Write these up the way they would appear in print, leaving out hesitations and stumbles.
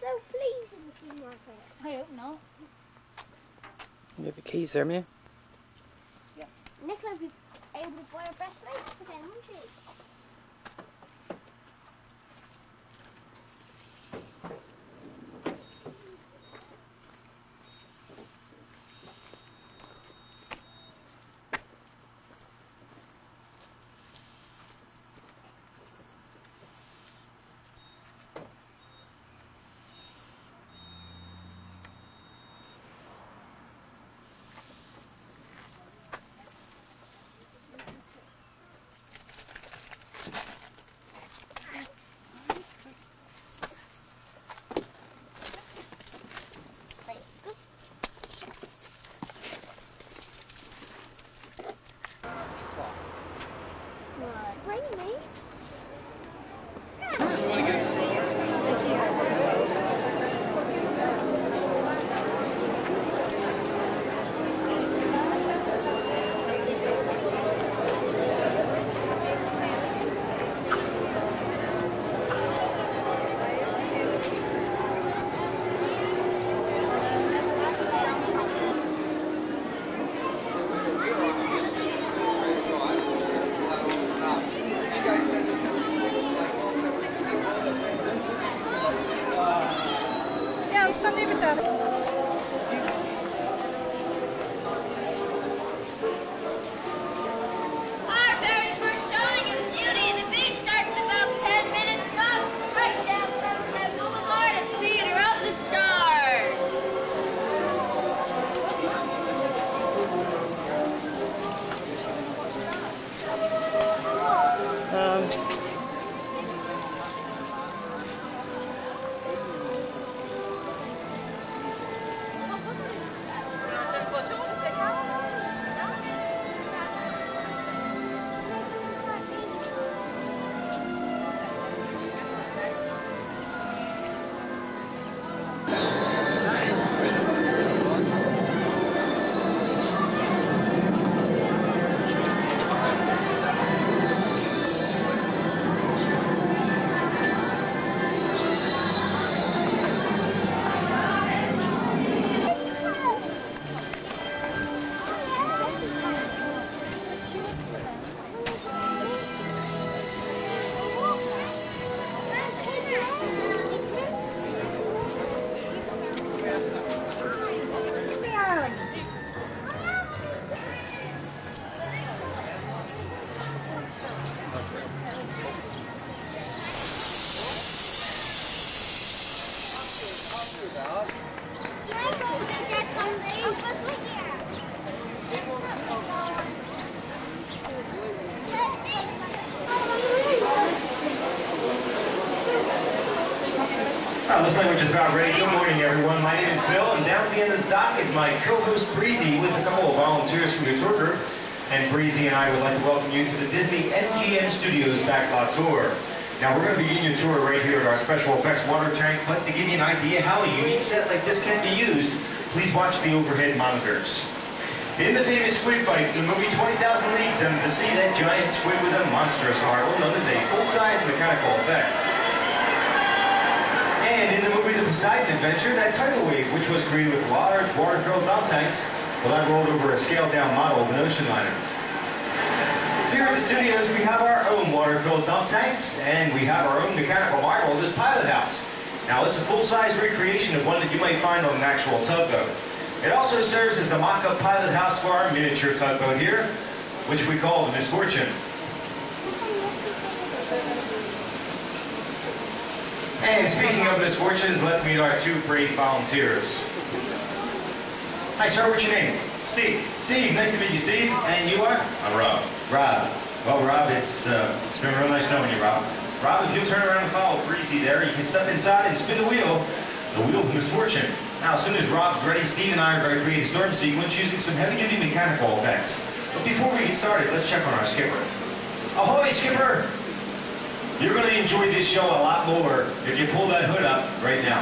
sell fleas in the flea market? I hope not. You have the keys there, Mia? Yeah. Nicola would be able to buy her best mates again, wouldn't she? Looks like we're just about ready. Good morning, everyone. My name is Bill, and down at the end of the dock is my co-host Breezy with a couple of volunteers from the tour group. And Breezy and I would like to welcome you to the Disney MGM Studios Backlot Tour. Now, we're going to begin your tour right here at our special effects water tank, but to give you an idea how a unique set like this can be used, please watch the overhead monitors. In the famous squid fight in the movie 20,000 Leagues Under the Sea, that giant squid with a monstrous heart, known as a full-size mechanical effect. And in the movie The Poseidon Adventure, that tidal wave, which was created with large water-filled dump tanks, well, that rolled over a scaled-down model of an ocean liner. Here at the studios, we have our own water-filled dump tanks, and we have our own mechanical marvel, this pilot house. Now, it's a full-size recreation of one that you might find on an actual tugboat. It also serves as the mock-up pilot house for our miniature tugboat here, which we call the Misfortune. And speaking of misfortunes, let's meet our two brave volunteers. Hi, sir, what's your name? Steve. Steve, nice to meet you, Steve. And you are? I'm Rob. Rob. Well, Rob, it's been real nice knowing you, Rob. Rob, if you'll turn around and follow Breezy there, you can step inside and spin the wheel of misfortune. Now, as soon as Rob's ready, Steve and I are going to create a storm sequence using some heavy-duty mechanical effects. But before we get started, let's check on our skipper. Ahoy, skipper! You're going to enjoy this show a lot more if you pull that hood up right now.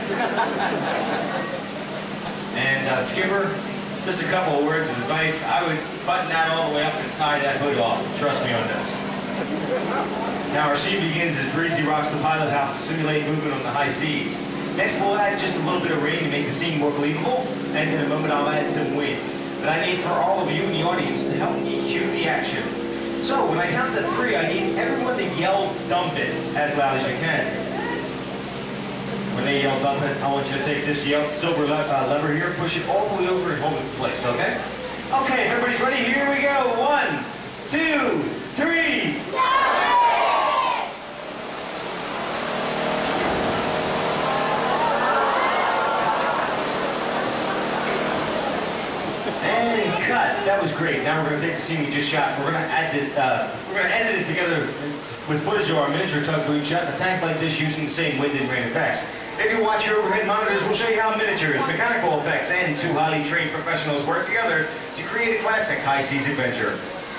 And skipper, just a couple of words of advice. I would button that all the way up and tie that hood off. Trust me on this. Now our scene begins as Breezy rocks the pilot house to simulate movement on the high seas. Next, we'll add just a little bit of rain to make the scene more believable, and in a moment I'll add some wind. But I need for all of you in the audience to help me cue the action. So, when I count to 3, I need everyone to yell "dump it" as loud as you can. When they yell "dump it," I want you to take this silver lever here, push it all the way over and hold it in place, okay? Okay, if everybody's ready, here we go. 1, 2, 3. And cut. That was great. Now we're going to take the scene we just shot. We're going to add it. We're going to edit it together with footage of our miniature tugboat shot in a tank like this using the same wind and rain effects. If you watch your overhead monitors, we'll show you how miniatures, mechanical effects, and 2 highly trained professionals work together to create a classic high seas adventure.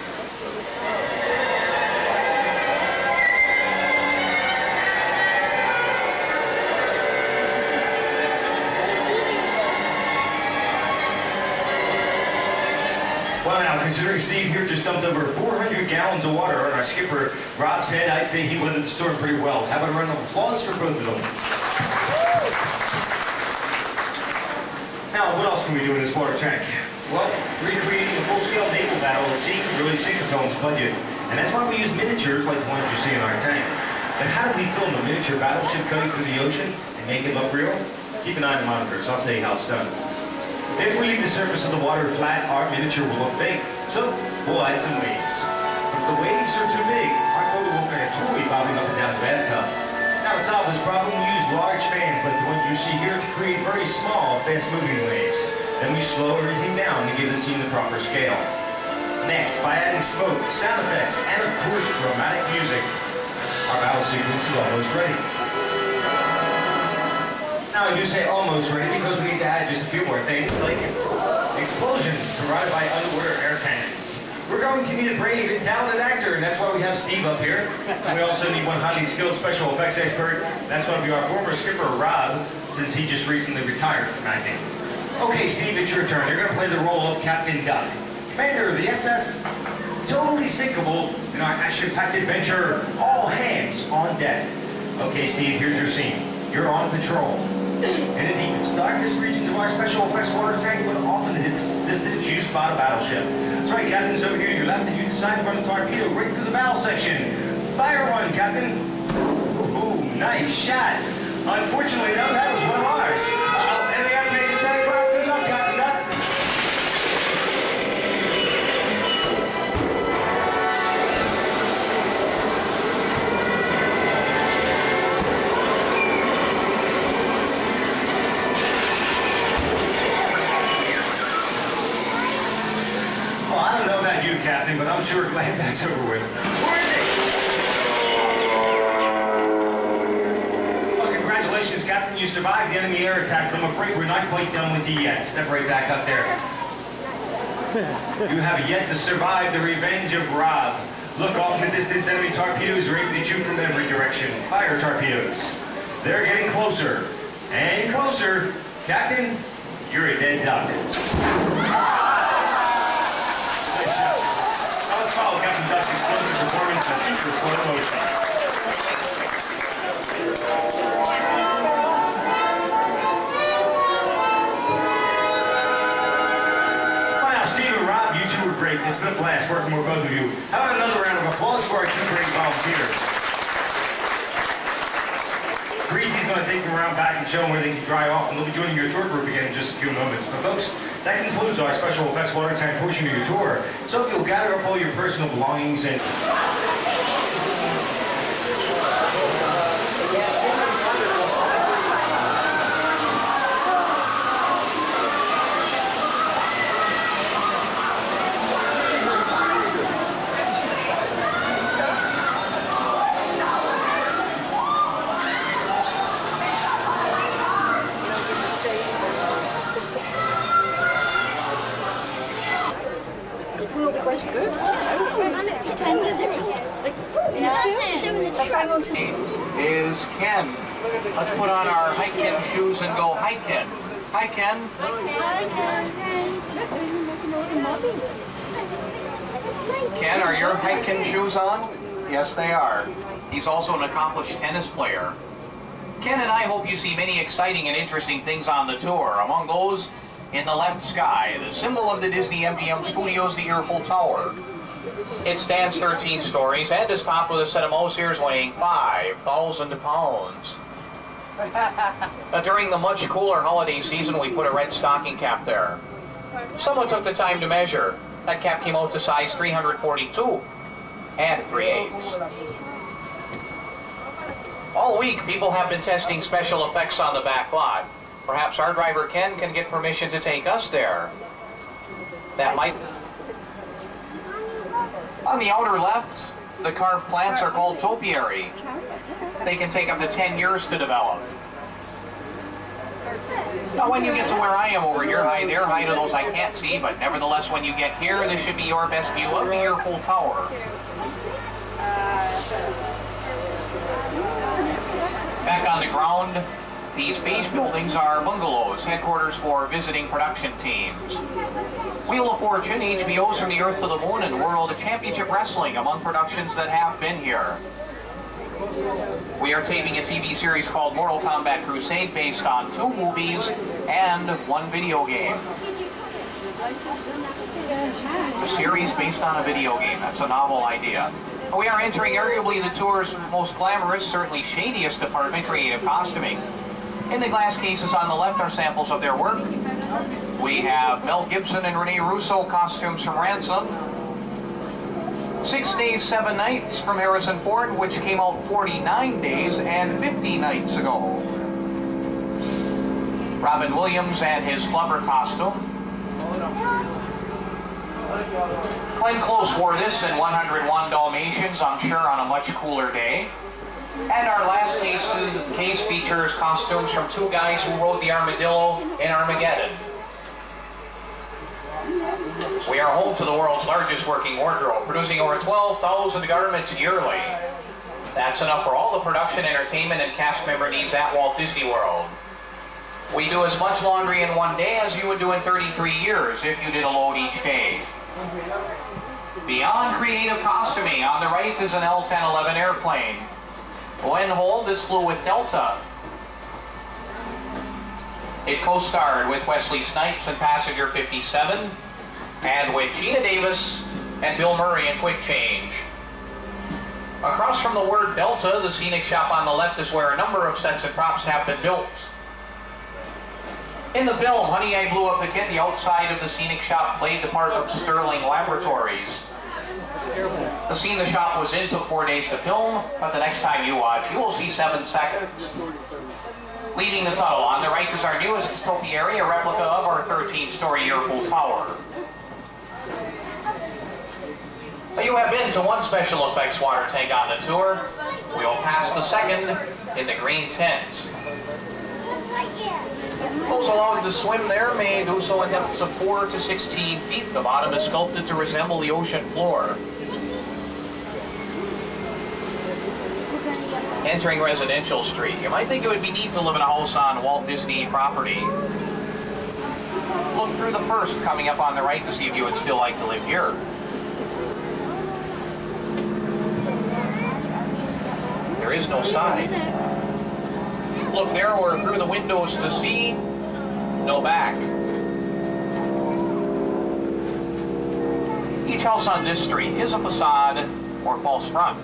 Well, now, considering Steve here just dumped over 400 gallons of water on our skipper, Rob's head, I'd say he weathered the storm pretty well. How about a round of applause for both of them? Now, what else can we do in this water tank? Well, recreating a full-scale naval battle at sea can really sink a film's budget. And that's why we use miniatures like the ones you see in our tank. But how do we film a miniature battleship cutting through the ocean and make it look real? Keep an eye on the monitors. I'll tell you how it's done. If we leave the surface of the water flat, our miniature will look fake. So, we'll add some waves. If the waves are too big, our photo will look like a toy bobbing up and down the bathtub. Now, to solve this problem, we use large fans like the ones you see here to create very small, fast-moving waves. Then we slow everything down to give the scene the proper scale. Next, by adding smoke, sound effects, and of course, dramatic music, our battle sequence is almost ready. Now, I do say almost ready because we need to add just a few more things, like explosions provided by underwater air cannons. We're going to need a brave and talented actor, and that's why we have Steve up here. And we also need one highly skilled special effects expert. That's going to be our former skipper, Rob, since he just recently retired from acting. Okay, Steve, it's your turn. You're going to play the role of Captain Duck, commander of the SS, totally sinkable in our action-packed adventure, all hands on deck. Okay, Steve, here's your scene. You're on patrol. In the deepest, darkest regions of our special effects water tank, but often it's distance you spot a battleship. That's right, Captain's over here to your left, and you decide to run a torpedo right through the bow section. Fire one, Captain. Ooh, nice shot. Unfortunately, though, that was one of ours. And they have to make a tank fire. Good luck, Captain Duck. Captain, but I'm sure glad that's over with. Where is it? Well, congratulations, Captain. You survived the enemy air attack, but I'm afraid we're not quite done with you yet. Step right back up there. You have yet to survive the revenge of Rob. Look off in the distance, enemy torpedoes are aimed at you from every direction. Fire torpedoes. They're getting closer and closer. Captain, you're a dead duck. Follow Captain Duck's explosive performance in super slow motion. Well, now, Steve and Rob, you two were great. It's been a blast working with both of you. How about another round of applause for our 2 great volunteers? Breezy's going to take them around back and show them where they can dry off, and they'll be joining your tour group again in just a few moments. But folks, that concludes our special effects water tank portion of your tour. So if you'll gather up all your personal belongings and... Is Ken. Let's put on our hiking shoes and go hiking. Hi, Ken. Ken, are your hiking shoes on? Yes, they are. He's also an accomplished tennis player. Ken and I hope you see many exciting and interesting things on the tour. Among those, in the left sky, the symbol of the Disney MGM Studios, the Eiffel Tower. It stands 13 stories and is topped with a set of mouse ears weighing 5,000 pounds. During the much cooler holiday season, we put a red stocking cap there. Someone took the time to measure. That cap came out to size 342 and 3/8. All week, people have been testing special effects on the back lot. Perhaps our driver Ken can get permission to take us there. That might... On the outer left, the carved plants are called topiary. They can take up to 10 years to develop. Now when you get to where I am over here, high there, high to those I can't see, but nevertheless when you get here, this should be your best view of the Eiffel Tower. Back on the ground, these beige buildings are bungalows, headquarters for visiting production teams. Wheel of Fortune, HBO's From the Earth to the Moon, and World Championship Wrestling among productions that have been here. We are taping a TV series called Mortal Kombat Crusade based on 2 movies and 1 video game. A series based on a video game, that's a novel idea. We are entering arguably the tour's most glamorous, certainly shadiest department, creative costuming. In the glass cases on the left are samples of their work. We have Mel Gibson and Rene Russo costumes from Ransom. 6 Days, 7 Nights from Harrison Ford, which came out 49 days and 50 nights ago. Robin Williams and his flubber costume. Glenn Close wore this in 101 Dalmatians, I'm sure on a much cooler day. And our last case features costumes from 2 guys who rode the armadillo in Armageddon. We are home to the world's largest working wardrobe, producing over 12,000 garments yearly. That's enough for all the production, entertainment, and cast member needs at Walt Disney World. We do as much laundry in 1 day as you would do in 33 years if you did a load each day. Beyond creative costuming, on the right is an L-1011 airplane. When whole, this flew with Delta. It co-starred with Wesley Snipes in Passenger 57, and with Gina Davis and Bill Murray in Quick Change. Across from the word Delta, the scenic shop on the left is where a number of sets and props have been built. In the film, Honey, I Blew Up the Kid, the outside of the scenic shop played the part of Sterling Laboratories. The scene the shop was in took 4 days to film, but the next time you watch, you will see 7 seconds. Leading the tunnel, on the right is our newest topiary, a replica of our 13-story Eiffel Tower. You have been to 1 special effects water tank on the tour. We will pass the 2nd in the green tent. Those allowed to swim there may do so in depths of 4 to 16 feet. The bottom is sculpted to resemble the ocean floor. Entering Residential Street. You might think it would be neat to live in a house on Walt Disney property. Look through the first coming up on the right to see if you would still like to live here. There is no side. Look there or through the windows to see. No back. Each house on this street is a facade or false front.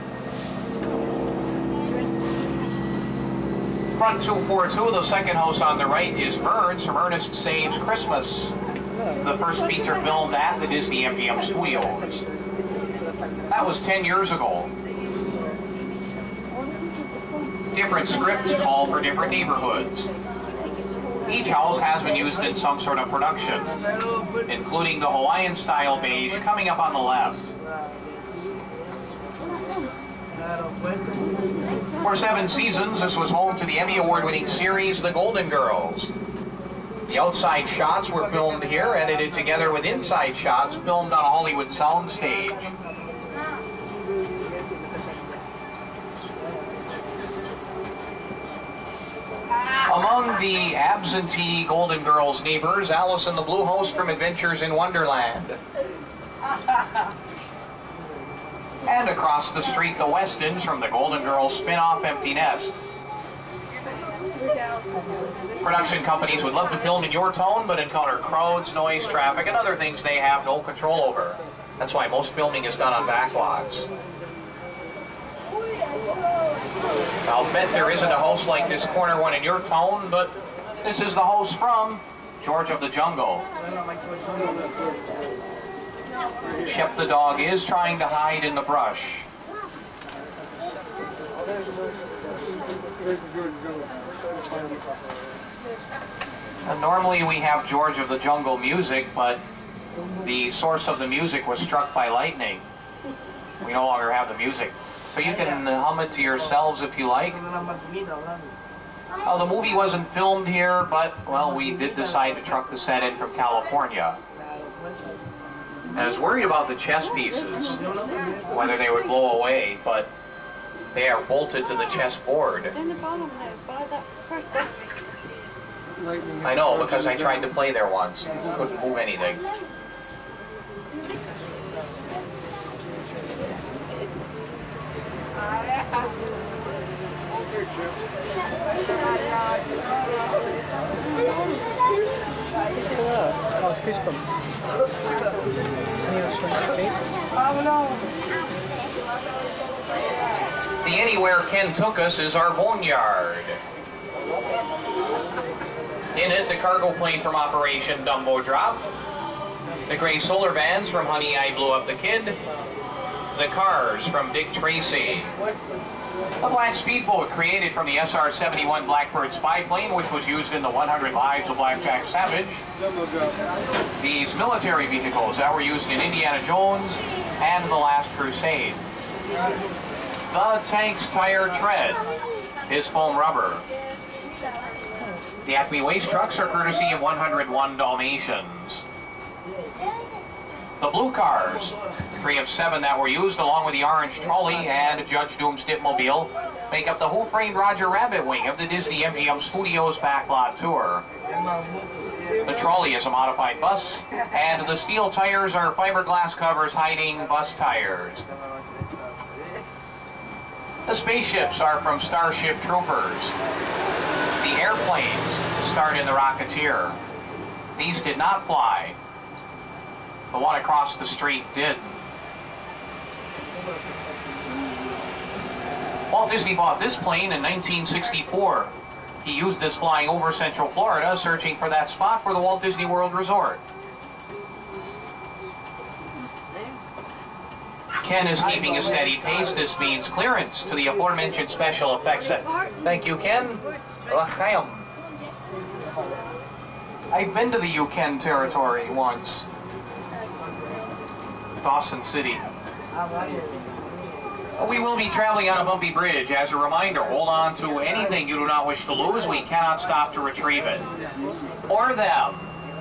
Front 242, the second house on the right, is Birds from Ernest Saves Christmas, the first feature filmed at the Disney MGM Studios. That was 10 years ago. Different scripts call for different neighborhoods. Each house has been used in some sort of production, including the Hawaiian-style beige coming up on the left. For 7 seasons, this was home to the Emmy Award-winning series, The Golden Girls. The outside shots were filmed here, edited together with inside shots filmed on a Hollywood soundstage. Among the absentee Golden Girls neighbors, Alice and the Blue Host from Adventures in Wonderland. And across the street, the Westons from the Golden Girls spin-off Empty Nest. Production companies would love to film in your tone, but encounter crowds, noise, traffic, and other things they have no control over. That's why most filming is done on backlots. I'll bet there isn't a house like this corner one in your tone, but this is the house from George of the Jungle. Shep the dog is trying to hide in the brush. And normally we have George of the Jungle music, but the source of the music was struck by lightning. We no longer have the music. So you can hum it to yourselves if you like. The movie wasn't filmed here, but, well, we did decide to truck the set in from California. I was worried about the chess pieces, whether they would blow away, but they are bolted to the chess board. I know, because I tried to play there once. Couldn't move anything. Cause goosebumps. The Anywhere Ken took us is our boneyard. In it, the cargo plane from Operation Dumbo Drop, the gray solar vans from Honey, I Blew Up the Kid, the cars from Dick Tracy, a black speedboat created from the SR-71 Blackbird spy plane, which was used in the 100 Lives of Blackjack Savage, these military vehicles that were used in Indiana Jones and The Last Crusade, the tank's tire tread, his foam rubber. The Acme waste trucks are courtesy of 101 Dalmatians. The blue cars, 3 of 7 that were used, along with the orange trolley and Judge Doom's Dipmobile, make up the who-framed Roger Rabbit wing of the Disney MGM Studios backlot tour. The trolley is a modified bus, and the steel tires are fiberglass covers hiding bus tires. The spaceships are from Starship Troopers. The airplanes starred in The Rocketeer. These did not fly. The one across the street did. Walt Disney bought this plane in 1964. He used this flying over Central Florida, searching for that spot for the Walt Disney World Resort. Ken is keeping a steady pace. This means clearance to the aforementioned special effects set. Thank you, Ken. L'chaim. I've been to the Yukon territory once. Dawson City. We will be traveling on a bumpy bridge. As a reminder, hold on to anything you do not wish to lose. We cannot stop to retrieve it. Or them.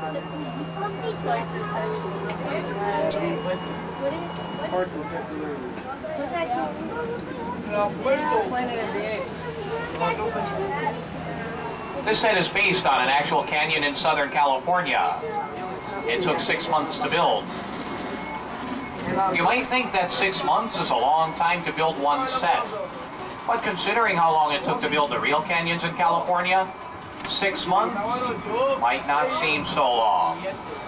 This set is based on an actual canyon in Southern California. It took 6 months to build. You might think that 6 months is a long time to build one set, but considering how long it took to build the real canyons in California, 6 months might not seem so long.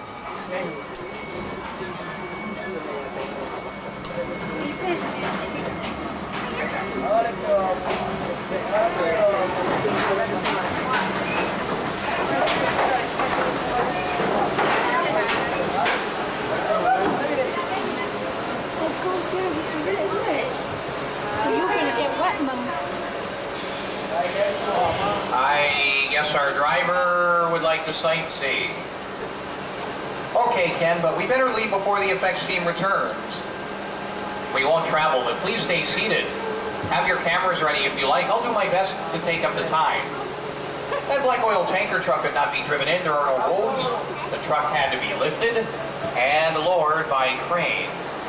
You're gonna get wet, Mum. I guess our driver would like to sightsee. Okay, Ken, but we better leave before the effects team returns. We won't travel, but please stay seated. Have your cameras ready if you like. I'll do my best to take up the time. That black oil tanker truck could not be driven in. There are no roads. The truck had to be lifted and lowered by crane.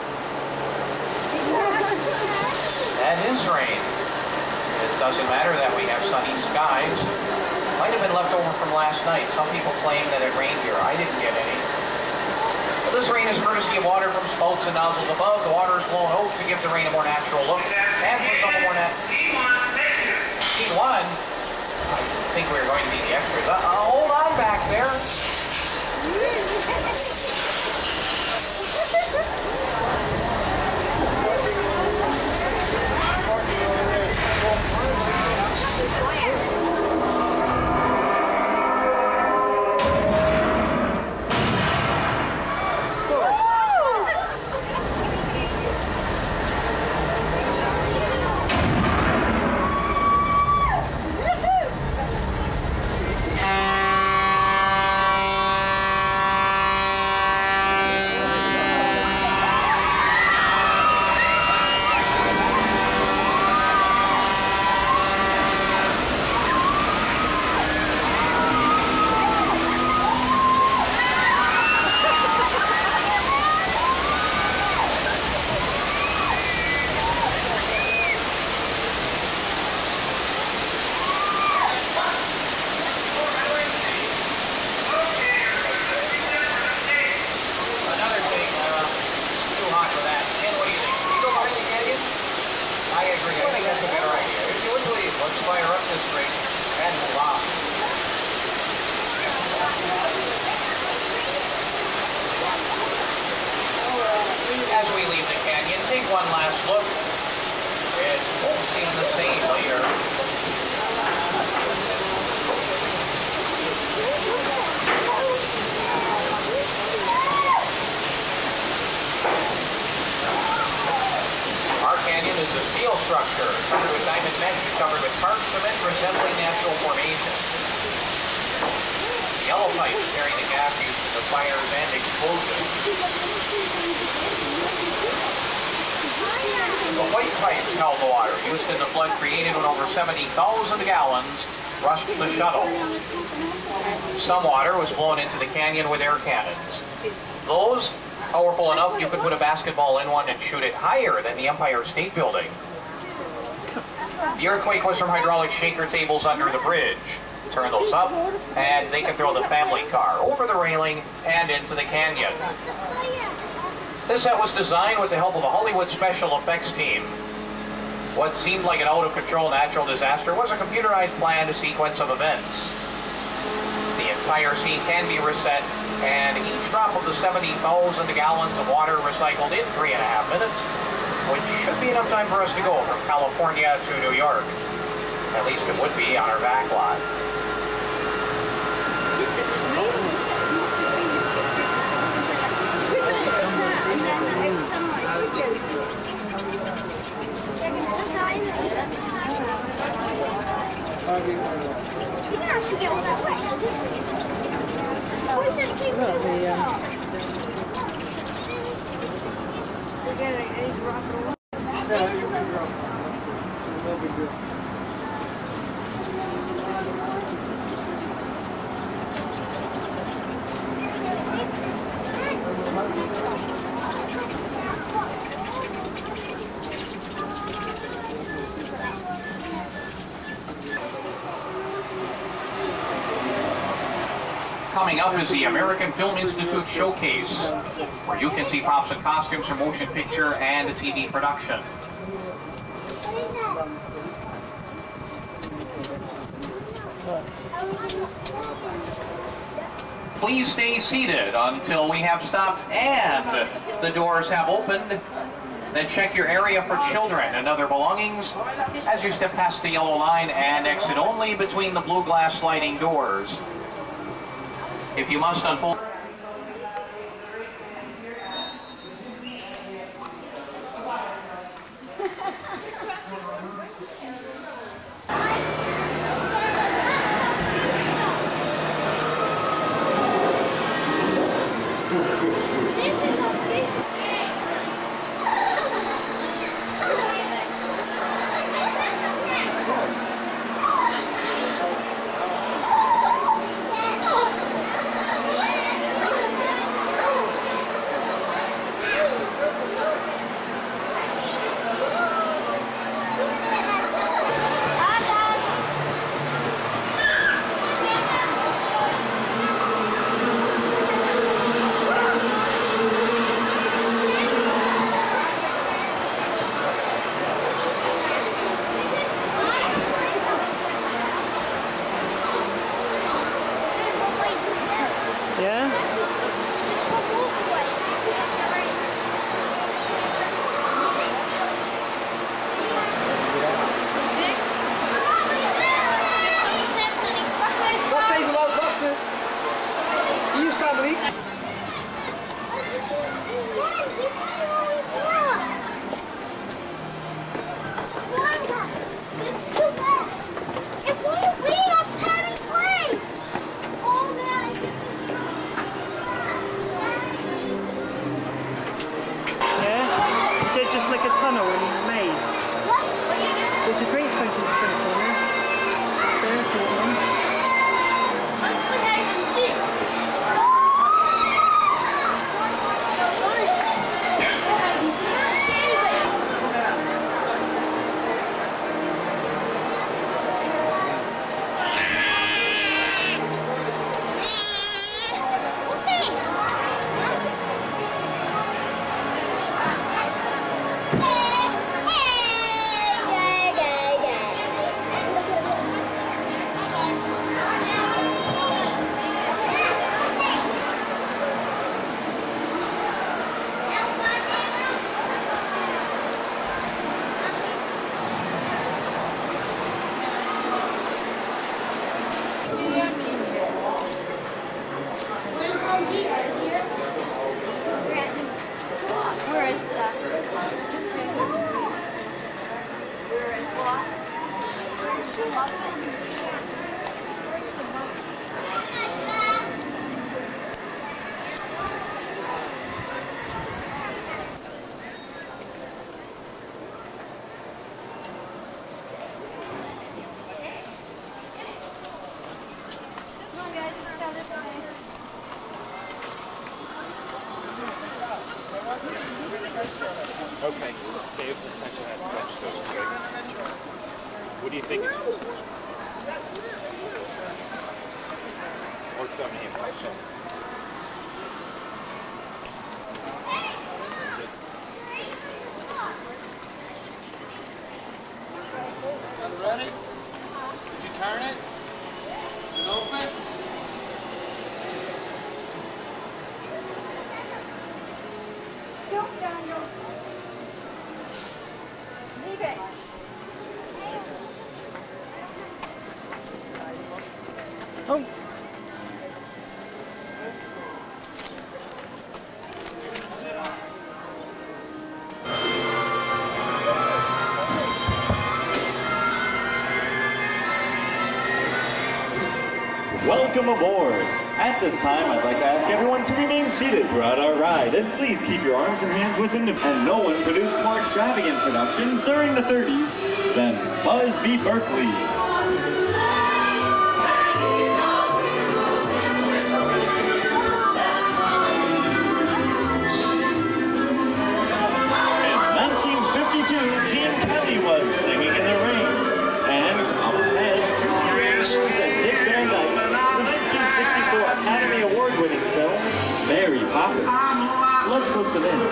That is rain. It doesn't matter that we have sunny skies. Might have been left over from last night. Some people claim that it rained here. I didn't get any. But this rain is courtesy of water from spouts and nozzles above. The water is blown out to give the rain a more natural look. And for some more T1. I think we were going to be the extras. Hold on back there. As we leave the canyon, take one last look. It won't seem the same later. Our canyon is a steel structure covered with diamond mesh, covered with hard cement resembling natural formation. Yellow pipes carry the gas used in the fires and explosions. The white pipes held the water used in the flood created when over 70,000 gallons rushed the shuttle. Some water was blown into the canyon with air cannons. Those powerful enough you could put a basketball in one and shoot it higher than the Empire State Building. The earthquake was from hydraulic shaker tables under the bridge. Turn those up, and they can throw the family car over the railing and into the canyon. This set was designed with the help of a Hollywood special effects team. What seemed like an out-of-control natural disaster was a computerized planned sequence of events. The entire scene can be reset, and each drop of the 70,000 gallons of water recycled in 3.5 minutes, which should be enough time for us to go from California to New York. At least it would be on our back lot. Coming up is the American Film Institute Showcase, where you can see props and costumes for motion picture and TV production. Please stay seated until we have stopped and the doors have opened. Then check your area for children and other belongings as you step past the yellow line and exit only between the blue glass sliding doors. If you must unfold... Okay, Dave, attention at French toast, okay? What do you think? Or come here, Ready? Did you turn it? Is it open? Don't, Daniel. Leave it. Oh. Welcome aboard! At this time, I'd like to ask everyone to remain seated throughout our ride, and please keep your arms and hands within the... And no one produced more extravagant productions during the 30s than Buzz B. Berkeley. Gene Kelly was Singing in the Rain, and up ahead, Dick Van Dyke, the 1964 Academy Award-winning film, Mary Poppins. Let's listen in.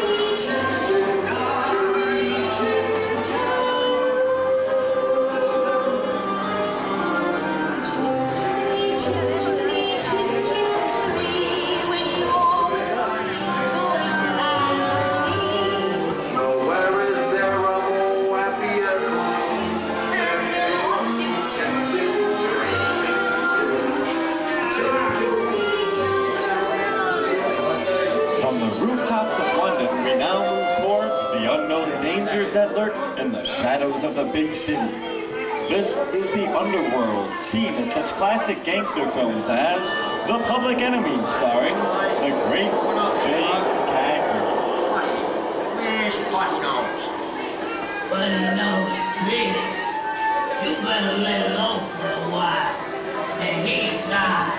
Rooftops of London, we now move towards the unknown dangers that lurk in the shadows of the big city. This is the underworld, seen as such classic gangster films as The Public Enemy, starring the great James Cagney. Where's Putty Nose? Putty Nose, please. You better let it off for a while. And he's sorry.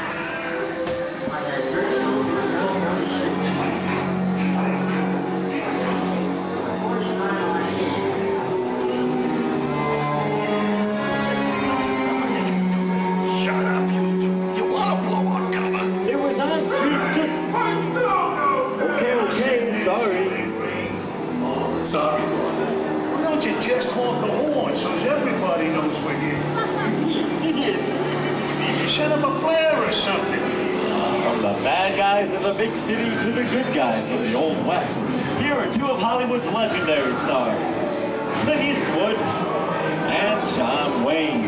Sorry, brother. Why don't you just honk the horn so everybody knows we're here? Set up a flare or something. From the bad guys of the big city to the good guys of the Old West, here are two of Hollywood's legendary stars, Clint Eastwood and John Wayne.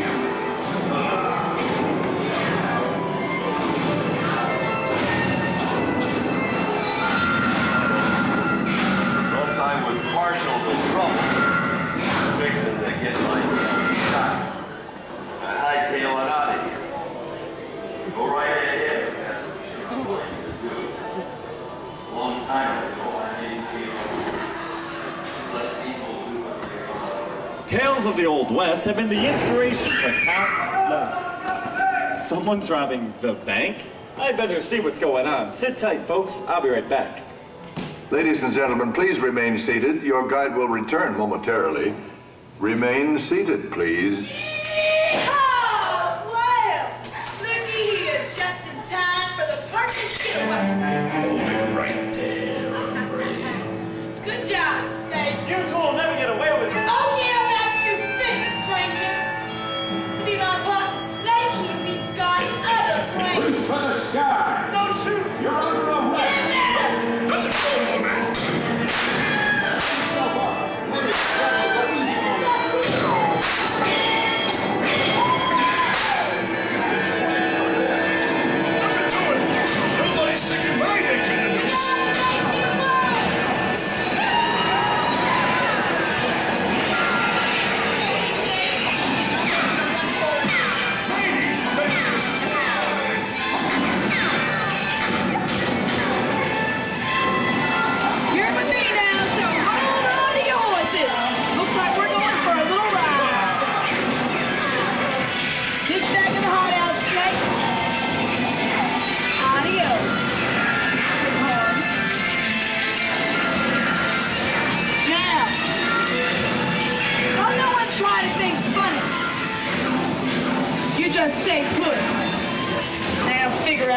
I was partial to trouble, fixing to get myself shot. I hightail it out of here. Go right ahead, that's what you're going to do. A long time ago, I made people let people do what they want. Tales of the Old West have been the inspiration for countless. Someone's robbing the bank? I'd better see what's going on. Sit tight, folks. I'll be right back. Ladies and gentlemen, please remain seated. Your guide will return momentarily. Remain seated, please. Oh, well, looky here, just in time for the perfect getaway. Hold it right there, hombre. Good job, Snake. You two will never get away with it. Oh, yeah, that's you think, stranger. To be my partner, Snake, we got other plans. Reach for the sky. Don't shoot. You're under arrest. Get in there. Doesn't go, woman.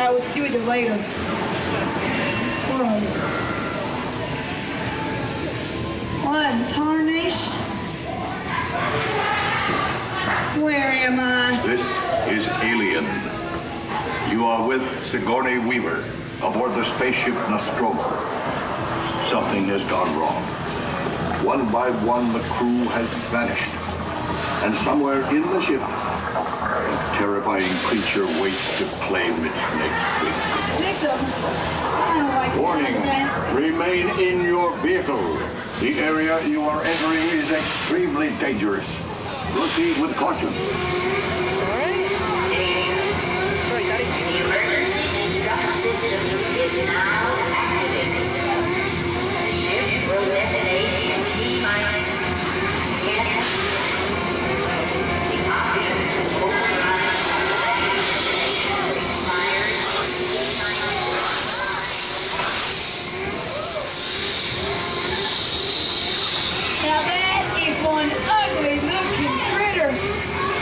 I will do it later. What tarnation? Where am I? This is Alien. You are with Sigourney Weaver aboard the spaceship Nostromo. Something has gone wrong. One by one, the crew has vanished. And somewhere in the ship, a terrifying creature waits to claim its next victim. Warning, remain in your vehicle. The area you are entering is extremely dangerous. Proceed with caution. The emergency destruct system is now activated. The ship will detonate in T-minus 10. The option to override expires Now that is one ugly looking critter.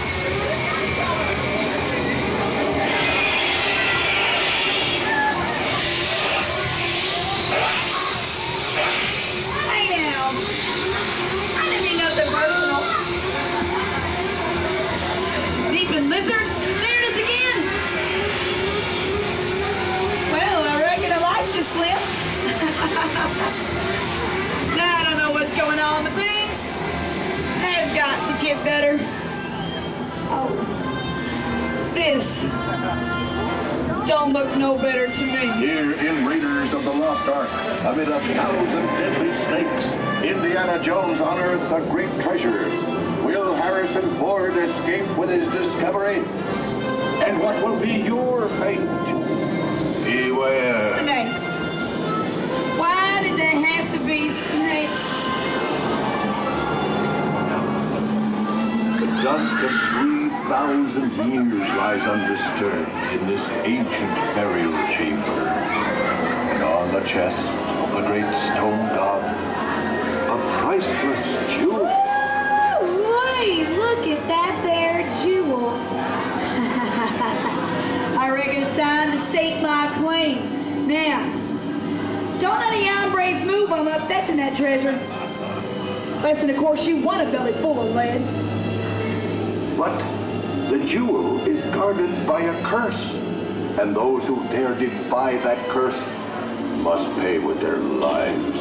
Hey now, I didn't mean nothing personal. Leaping lizards, there it is again. Well, I reckon I like you, Slim. Now I don't know what's going on, but things have got to get better. Oh, this don't look no better to me. Here in Raiders of the Lost Ark, amid 1,000 deadly snakes, Indiana Jones unearths a great treasure. Will Harrison Ford escape with his discovery? And what will be your fate? Beware. Snakes. Why did they have to be snakes? The dust of 3,000 years lies undisturbed in this ancient burial chamber. And on the chest of the great stone god, a priceless jewel. Wait, look at that there jewel. I reckon it's time to stake my claim. Now, don't any hombres move on up fetching that treasure. Listen, of course, you want a belly full of lead. But the jewel is guarded by a curse, and those who dare defy that curse must pay with their lives.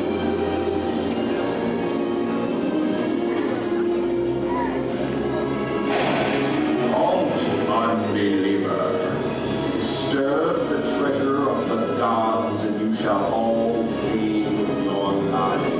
Halt, unbeliever. Disturb the treasure of the gods, and you shall all pay with your lives.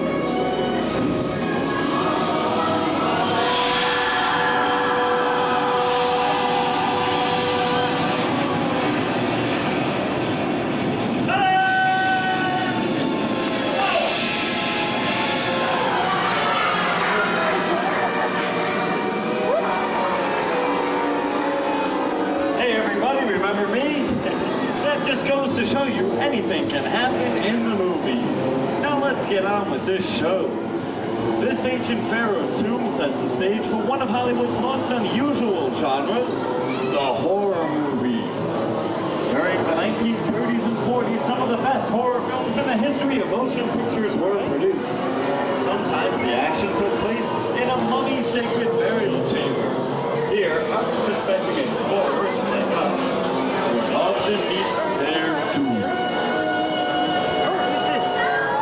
Remember me? That just goes to show you anything can happen in the movies. Now let's get on with this show. This ancient pharaoh's tomb sets the stage for one of Hollywood's most unusual genres, the horror movie. During the 1930s and 40s, some of the best horror films in the history of motion pictures were produced. Sometimes the action took place in a mummy-sacred burial chamber. Here, unsuspecting explorers like us would often meet their doom. Who's this?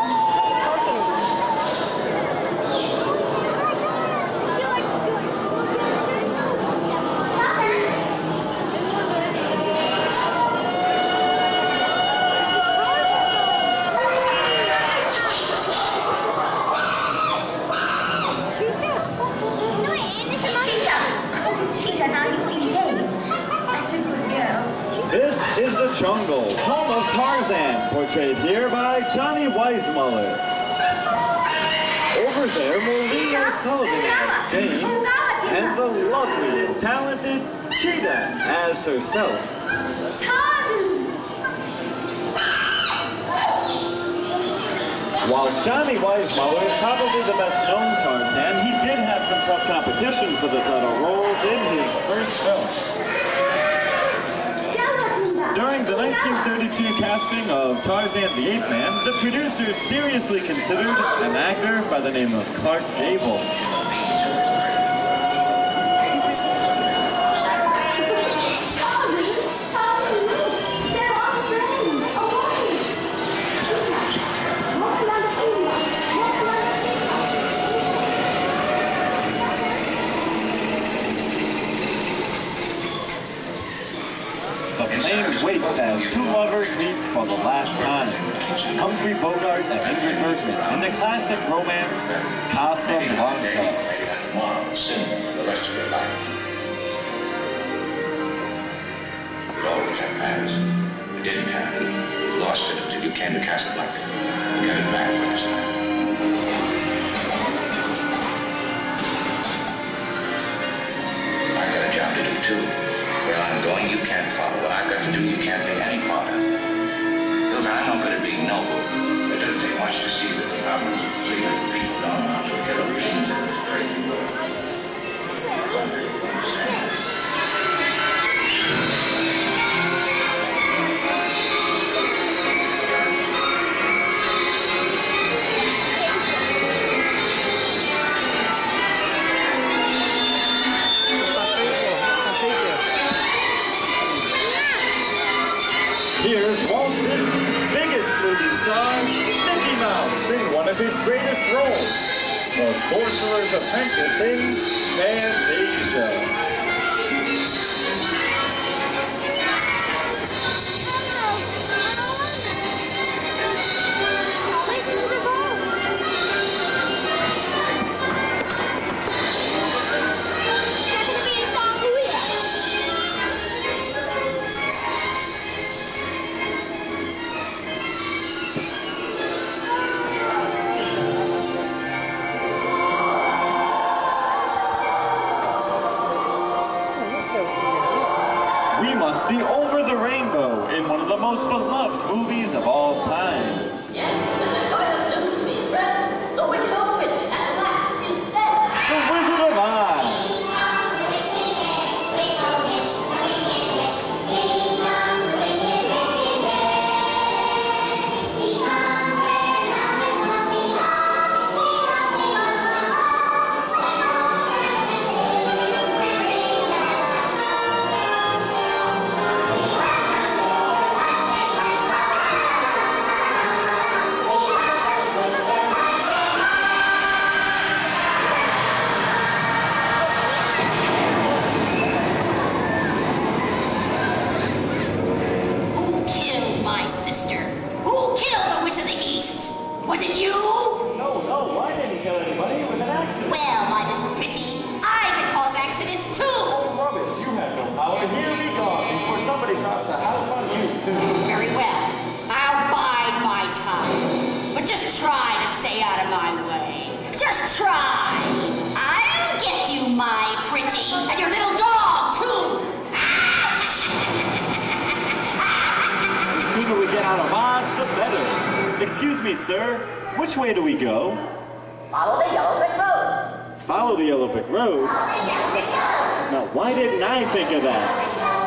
This is the jungle, home of Tarzan, portrayed here by Johnny Weissmuller. Over there, Melina Sullivan as Jane, and the lovely and talented Cheetah as herself. While Johnny Weissmuller is probably the best known Tarzan, he did have some tough competition for the title roles in his first film. During the 1932 casting of Tarzan the Ape Man, the producers seriously considered an actor by the name of Clark Gable. The flame waits as two lovers meet for the last time. Humphrey Bogart and Ingrid Bergman in the classic romance Casablanca. Sin for the rest of your life. You always had plans. You didn't have it. You lost it until you came to Casablanca. You got it back last night. I got a job to do too. Where I'm going, you can't follow. What I've got to do, you can't take any part of. Hilda, I'm not good at being noble. It doesn't take much to see that the problems of 300 people don't amount to a hill of beans in this crazy world. Here's Walt Disney's biggest movie star, Mickey Mouse, in one of his greatest roles, The Sorcerer's Apprentice in Fantasia. We must be over the rainbow in one of the most beloved movies of all time. Yes, when the joyous news be spread, the wicked old witch at last is dead. The Wizard of Oz. Was it you? No, I didn't kill anybody. It was an accident. Well, my little pretty, I can cause accidents too. Oh, rubbish. You have no power. Here be gone before somebody drops a house on you, too. Very well. I'll bide my time. But just try to stay out of my way. Just try. I'll get you, my pretty, and your little dog, too. The sooner we get out of Oz, the better. Excuse me, sir. Which way do we go? Follow the yellow brick road. Follow the yellow brick road? Now, why didn't I think of that?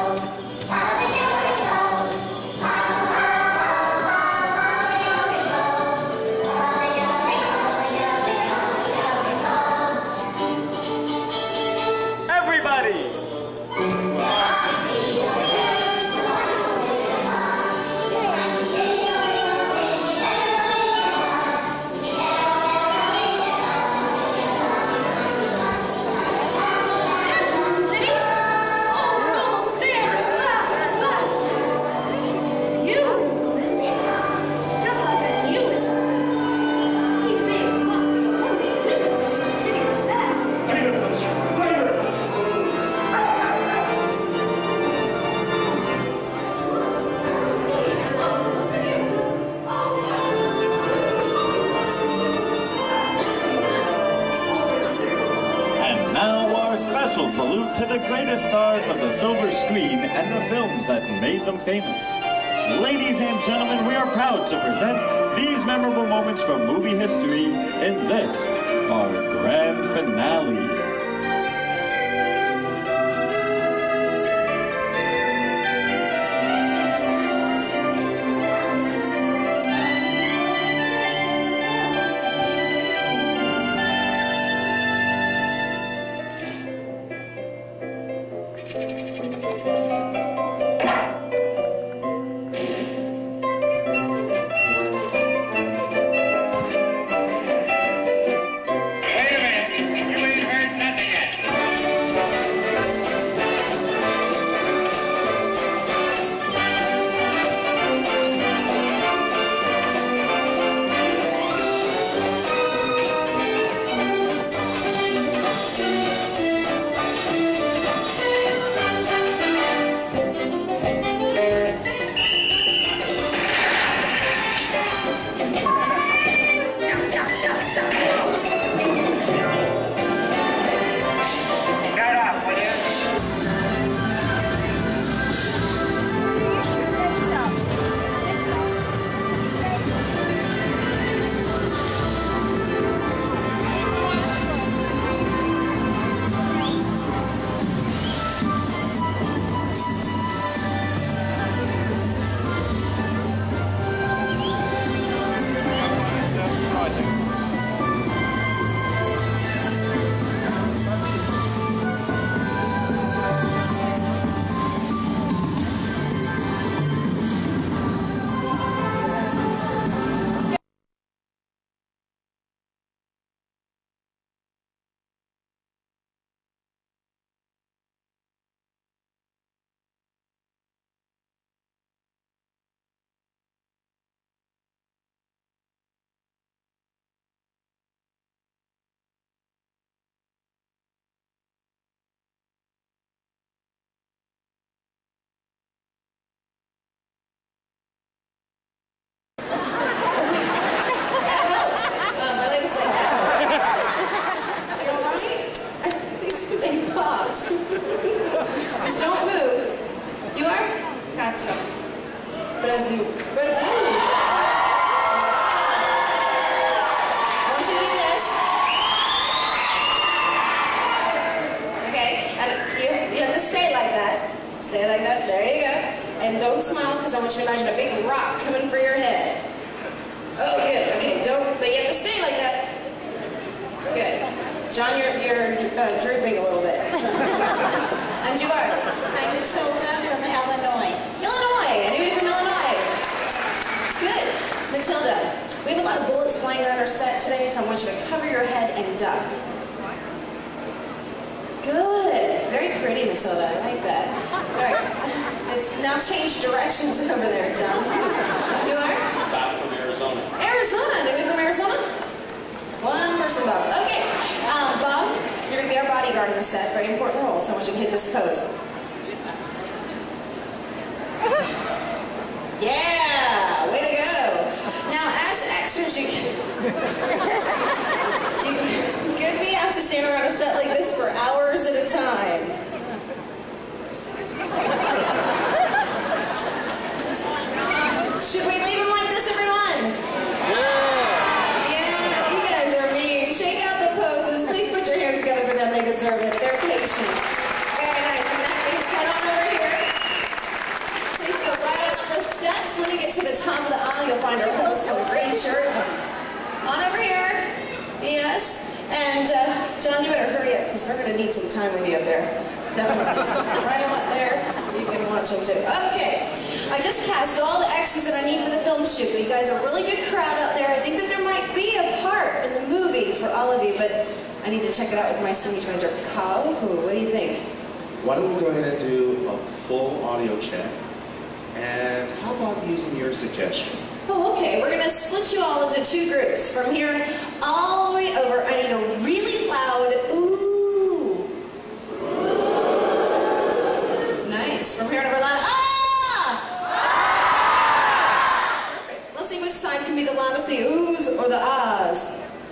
Salute to the greatest stars of the silver screen and the films that made them famous. Ladies and gentlemen, we are proud to present these memorable moments from movie history in this, our grand finale. Brazil. Brazil. I want you to do this. Okay, and you have to stay like that. Stay like that. There you go. And don't smile because I want you to imagine a big rock coming for your head. Oh, good. Okay, don't. But you have to stay like that. Good. John, you're drooping a little bit. And you are? I'm Matilda from Illinois. Illinois. Anybody from Illinois? Good. Matilda, we have a lot of bullets flying around our set today, so I want you to cover your head and duck. Good. Very pretty, Matilda. I like that. All right. It's now changed directions over there, John. You are? Bob from Arizona. Arizona. Anybody from Arizona? One person, Bob. Okay. Bob, you're going to be our bodyguard in the set. Very important role, so I want you to hit this pose. Yeah! Way to go. Now, as extras, you could be asked to stand around a set like this for hours at a time. Should we leave him like this, everyone? Yeah, you guys are mean. Shake out the poses. Please put your hands together for them. They deserve it. They're patient. Very nice. And then head on over here. Please go right up the steps. When you get to the top of the aisle, you'll find our host in the green shirt. On over here. Yes. And John, you better hurry up because we're going to need some time with you up there. Definitely. Right on up there. You can watch them too. Okay. I just cast all the extras that I need for the film shoot. You guys are a really good crowd out there. I think that there might be a part in the movie for all of you, but I need to check it out with my stage manager, Kyle. What do you think? Why don't we go ahead and do a full audio check? And how about using your suggestion? Oh, okay. We're going to split you all into two groups. From here all the way over, I need a really loud ooh. Nice. From here over loud ah! Perfect. Let's see which side can be the loudest, the oohs or the ahs.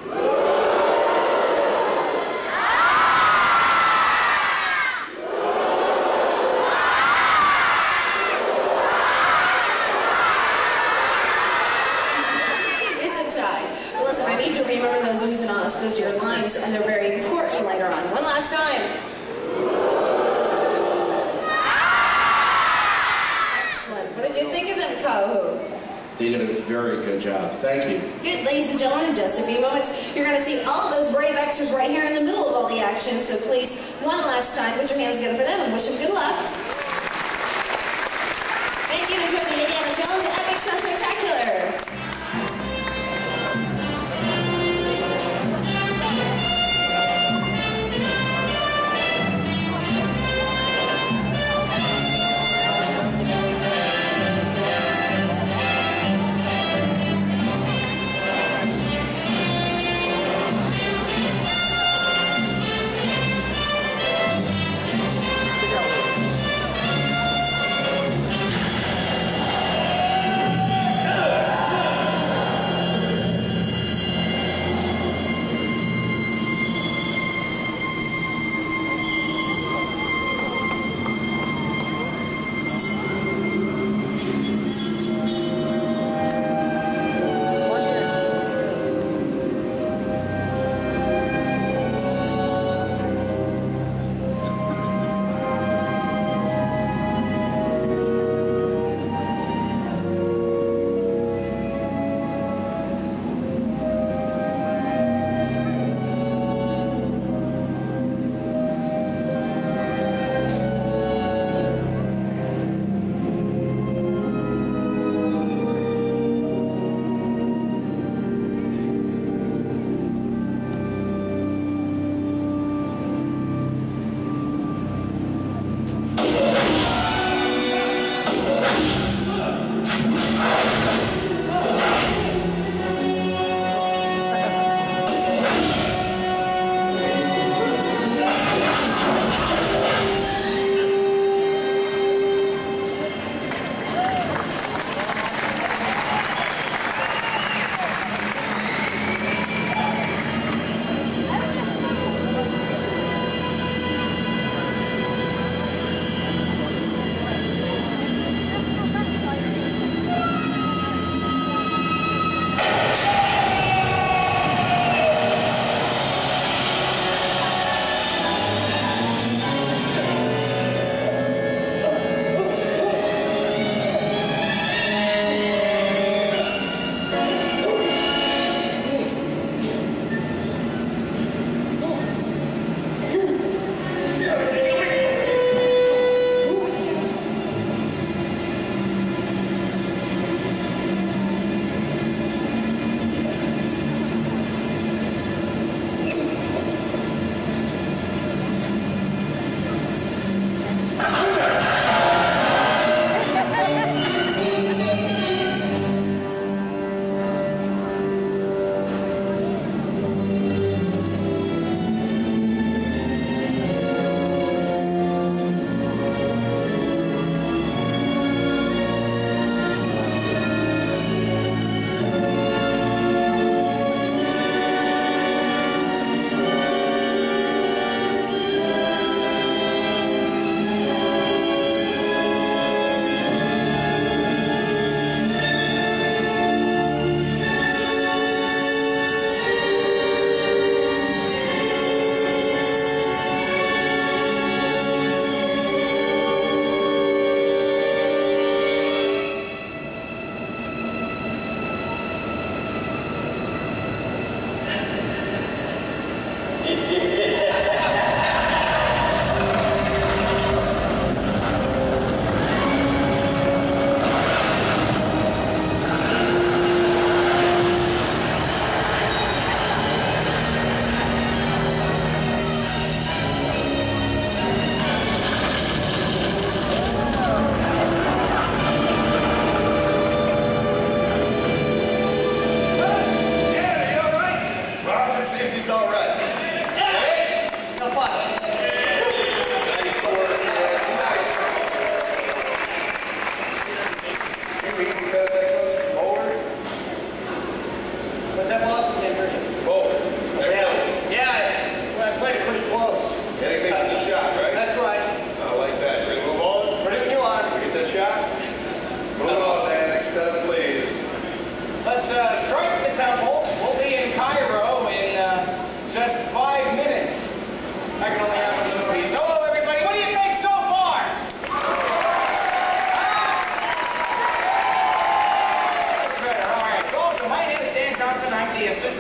Listen, I need you to remember those oohs and ahs. Those are your lines, and they're very important later on. One last time. Excellent. What did you think of them, Kahu? They did a very good job. Thank you. Good. Ladies and gentlemen, in just a few moments, you're going to see all of those brave extras right here in the middle of all the action. So please, one last time, put your hands together for them and wish them good luck. Thank you. Enjoy the Indiana Jones Epic Stunt Spectacular.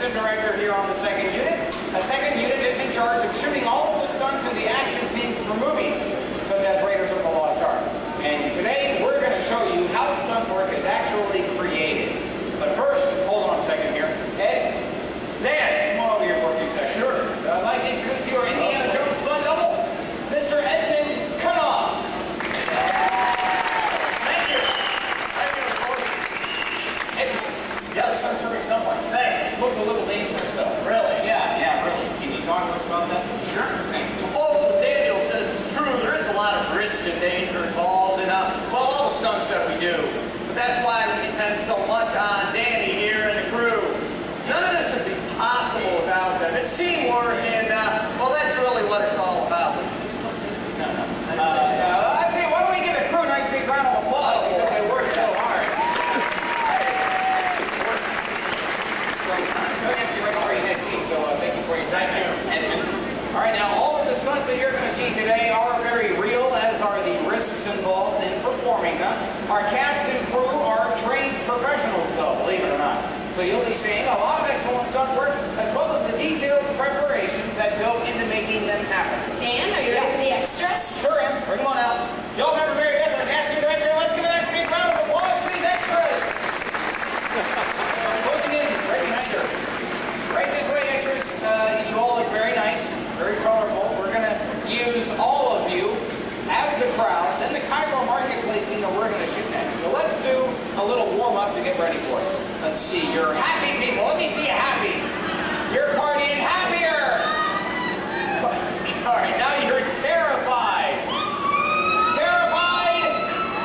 assistant director here on the second unit. A second unit is in charge of shooting all of the stunts and the action scenes for movies, such as Raiders of the Lost Ark. And today, we're going to show you how stunt work is actually created. But first, hold on a second here. Ed, Dan, come on over here for a few seconds. Sure. So I'd like to introduce you our Indiana Jones stunt double, Mr. Edmund Kanoff. Thank you. Yes, some terrific stunt work. Thanks. Looked a little dangerous, though. Really? Yeah, really. Can you talk to us about that? Sure. Thanks. Well, folks, what Daniel says is true. There is a lot of risk and danger involved in all the stunts that we do. But that's why we depend so much on Danny here and the crew. None of this would be possible without them. It's teamwork, and, well, that's really what it's all about. I tell you, why don't we give the crew a nice big round of applause because they work so hard. So thank you for your time. All right, now all of the stunts that you're going to see today are very real, as are the risks involved in performing them. Our cast and crew are trained professionals, though, believe it or not. So you'll be seeing a lot of excellent stunt work, as well as the detailed preparations that go into making them happen. Dan, are you ready for the extras? Sure am. Bring them on out. Y'all remember Mary Beth, our casting director? Let's give a nice big round of applause for these extras. Closing in right behind her. Right this way, extras. You all look very nice, very colorful. We're going to use all of you as the crowds in the Cairo marketplace scene that we're going to shoot next. So let's do a little warm-up to get ready for it. Let's see. You're happy people. Let me see you happy. You're partying happier. All right, now you're terrified. Terrified?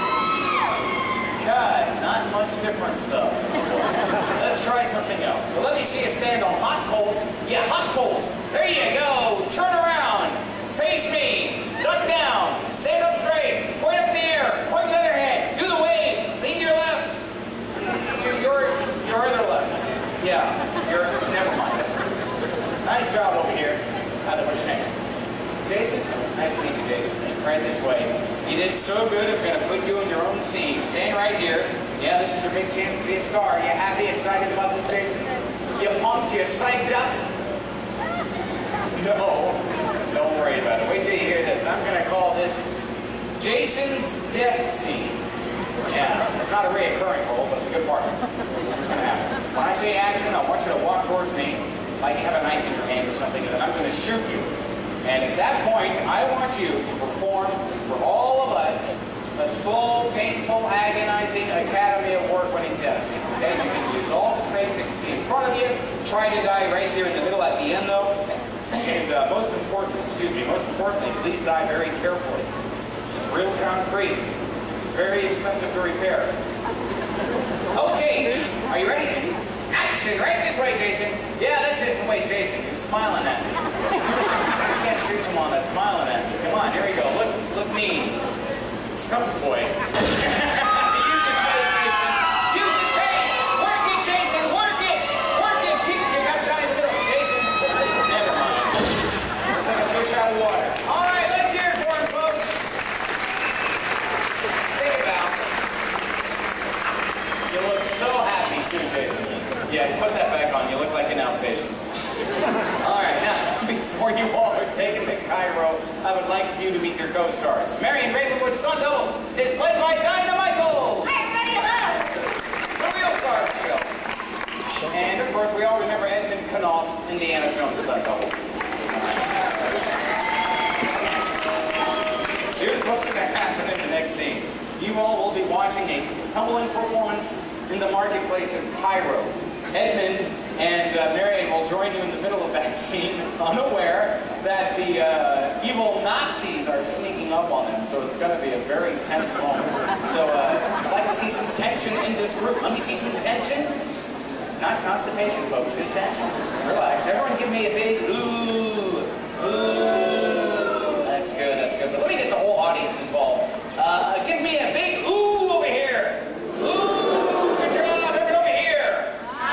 God, not much difference, though. Let's try something else. So let me see you stand on hot coals. Yeah, hot coals. There you go. Turn around. Face me. Duck down. Stand up straight. Point up in the air. Point the other hand. Do the wave. Lean to your left. Your other left. Yeah. Never mind. Nice job over here. What's your name? Jason? Nice to meet you, Jason. Right this way. You did so good, I'm going to put you in your own scene. Stand right here. Yeah, this is your big chance to be a star. You happy, excited about this, Jason? You pumped? You psyched up? No. Don't worry about it. Wait till you hear this. I'm going to call this Jason's death scene. Yeah, it's not a reoccurring role, but it's a good part. This is what's going to happen. When I say action, I want you to walk towards me like you have a knife in your hand or something, and then I'm going to shoot you. And at that point, I want you to perform for all of us a slow, painful, agonizing Academy Award winning death scene. Okay? You can use all the space that you see in front of you. Try to die right here in the middle at the end, though. And most importantly, please die very carefully. This is real concrete. It's very expensive to repair. Okay, are you ready? Action! Right this way, Jason. Yeah, that's it. Wait, Jason, you're smiling at me. You can't shoot someone that's smiling at me. Come on, here we go. Look mean. Skunk boy. Use his face, Jason. Use his face. Work it, Jason. Work it. Work it. Keep your gun down in the middle. Jason. Never mind. Looks like a fish out of water. All right, let's hear it for him, folks. Think about it. You look so happy, too, Jason. Yeah, put that back on. You look like an outpatient. All right, now, before you all are taken to Cairo, I would like for you to meet your co-stars. Marion Ravenwood stunt double is played by Dinah Michaels. Hi, everybody, hello. The real star of the show. And, of course, we all remember Edmund Kanoff, Indiana Jones stunt double. Here's what's going to happen in the next scene. You all will be watching a tumbling performance in the marketplace in Cairo. Edmund and Marion will join you in the middle of that scene, unaware that the evil Nazis are sneaking up on them. So it's going to be a very tense moment. So I'd like to see some tension in this group. Let me see some tension. Not constipation, folks. Just tension. Just relax. Everyone give me a big ooh. Ooh. That's good. That's good. But let me get the whole audience involved. Give me a big ooh over here. Ooh. Good job. Everyone over here.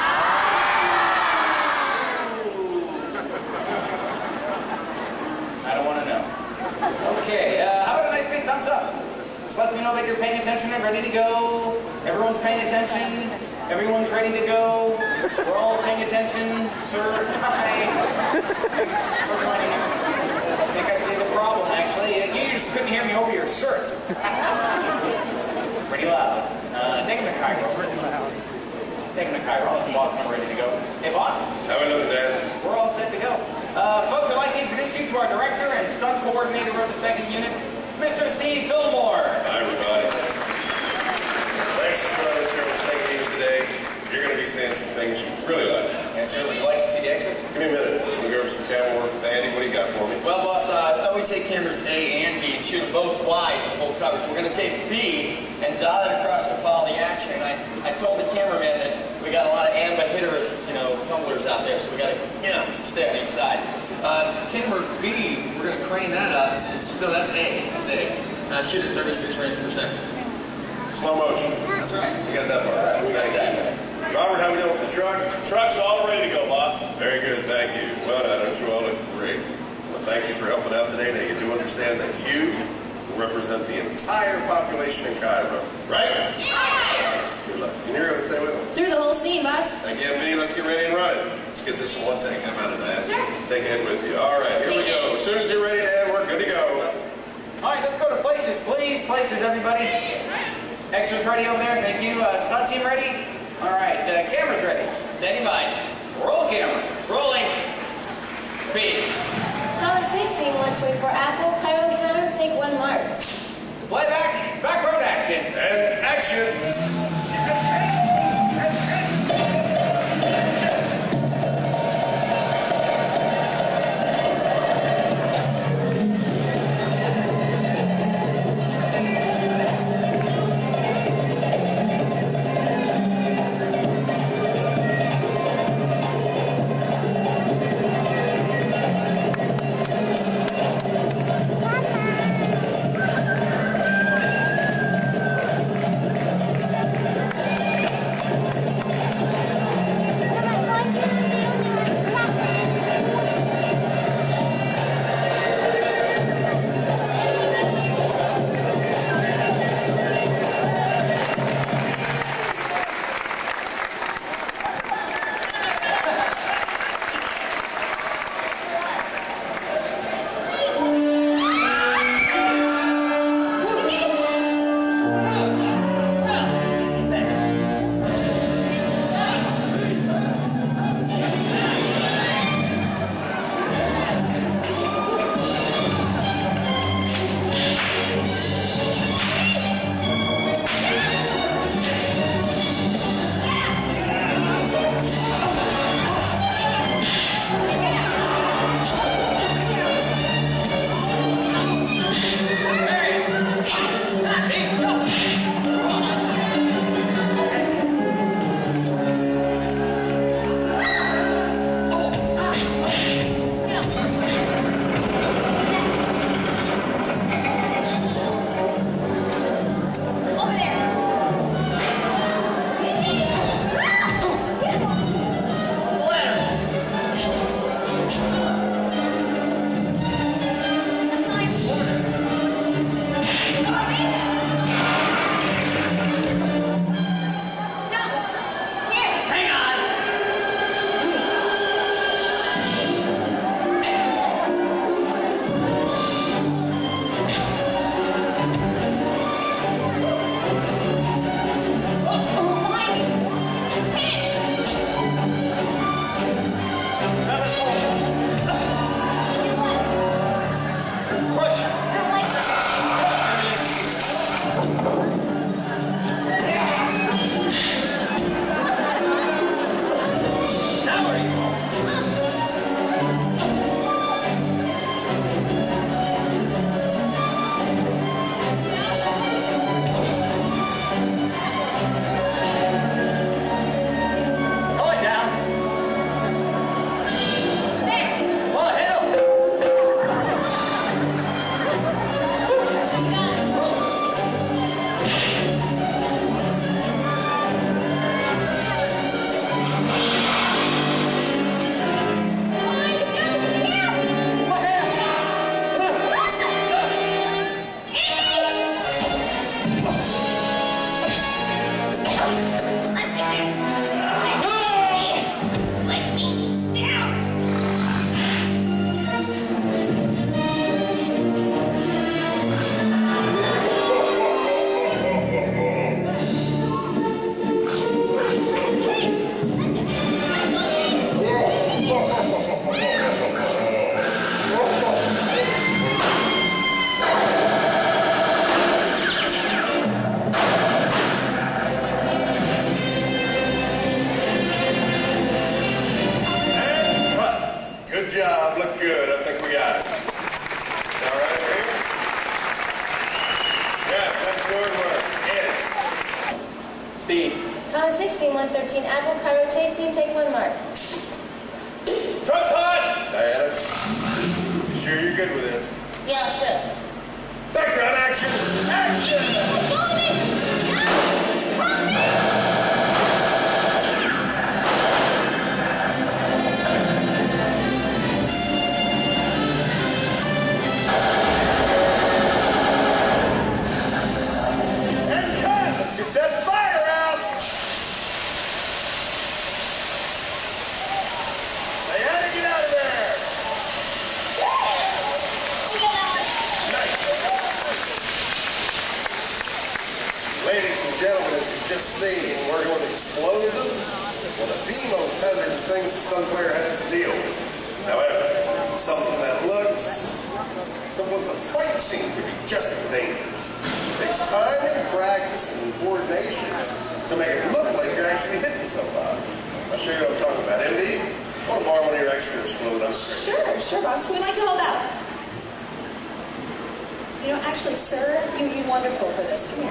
I don't want to know. Okay. How about a nice big thumbs up? This lets me know that you're paying attention and ready to go. Everyone's paying attention. Everyone's ready to go. We're all paying attention. Sir, hi. Thanks for joining us. I think I see the problem, actually. You just couldn't hear me over your shirt. Pretty loud. Take him to Cairo. Take him to Cairo. Boss and I'm ready to go. Hey, boss. How we looking, Dan? We're all set to go. Folks, I'd like to introduce you to our director and stunt coordinator of the 2nd unit, Mr. Steve Fillmore. Hi, everybody. Thanks for joining us here on the 2nd unit today. You're going to be seeing some things you really like. Yes, sir. Would you like to see the extras? Give me a minute. We'll go over some camera work with Andy. What do you got for me? Well, boss, I thought we'd take cameras A and B and shoot them both wide for full coverage. We're going to take B and dial it across to follow the action. And I told the cameraman that we got a lot of ambidextrous, tumblers out there, so we got to, stay on each side. Camera B, we're going to crane that up. No, that's A. That's A. Shoot at 36 frames per second. Slow motion. That's right. You got that part right. We got that. Robert, how we doing with the truck? Truck's all ready to go, boss. Very good, thank you. Well, I don't you all look great. Well, thank you for helping out today. Now, you do understand that you represent the entire population in Cairo, right? Good luck. And you're going to stay with them? Through the whole scene, boss. Again, B, let's get ready and run it. Let's get this in one take. How about it, man? Sure. Take it with you. All right, here we go. As soon as you're ready, Dan, we're good to go. All right, let's go to places, please. Places, everybody. Extras ready over there. Thank you. Stunt team ready? All right, cameras ready. Standing by. Roll camera. Rolling. Speed. Column 16, 124 Apple, Cairo counter, take 1 mark. Playback. Back road action. And action. job. Look good. I think we got it. All right, here? Yeah, that's the word work. In. Speed. Car 16, 113, Apple, Cairo, chasing, take 1 mark. Truck's hot! Diana, you sure you're good with this? Yeah, let's do it. Background action! Action! And cut! Let's get that fire out! Diana, get out of there! Ladies and gentlemen, as you've just seen, working with explosives, one of the most hazardous things a stunt player has to deal with. However, something that looks, a fight scene can be just as dangerous. It takes time and practice and coordination to make it look like you're actually hitting somebody. I'll show you what I'm talking about. MD, I want to borrow one of your extras float up. Sure, boss. We'd like to help out. You know, actually, sir, you'd be wonderful for this. Come here.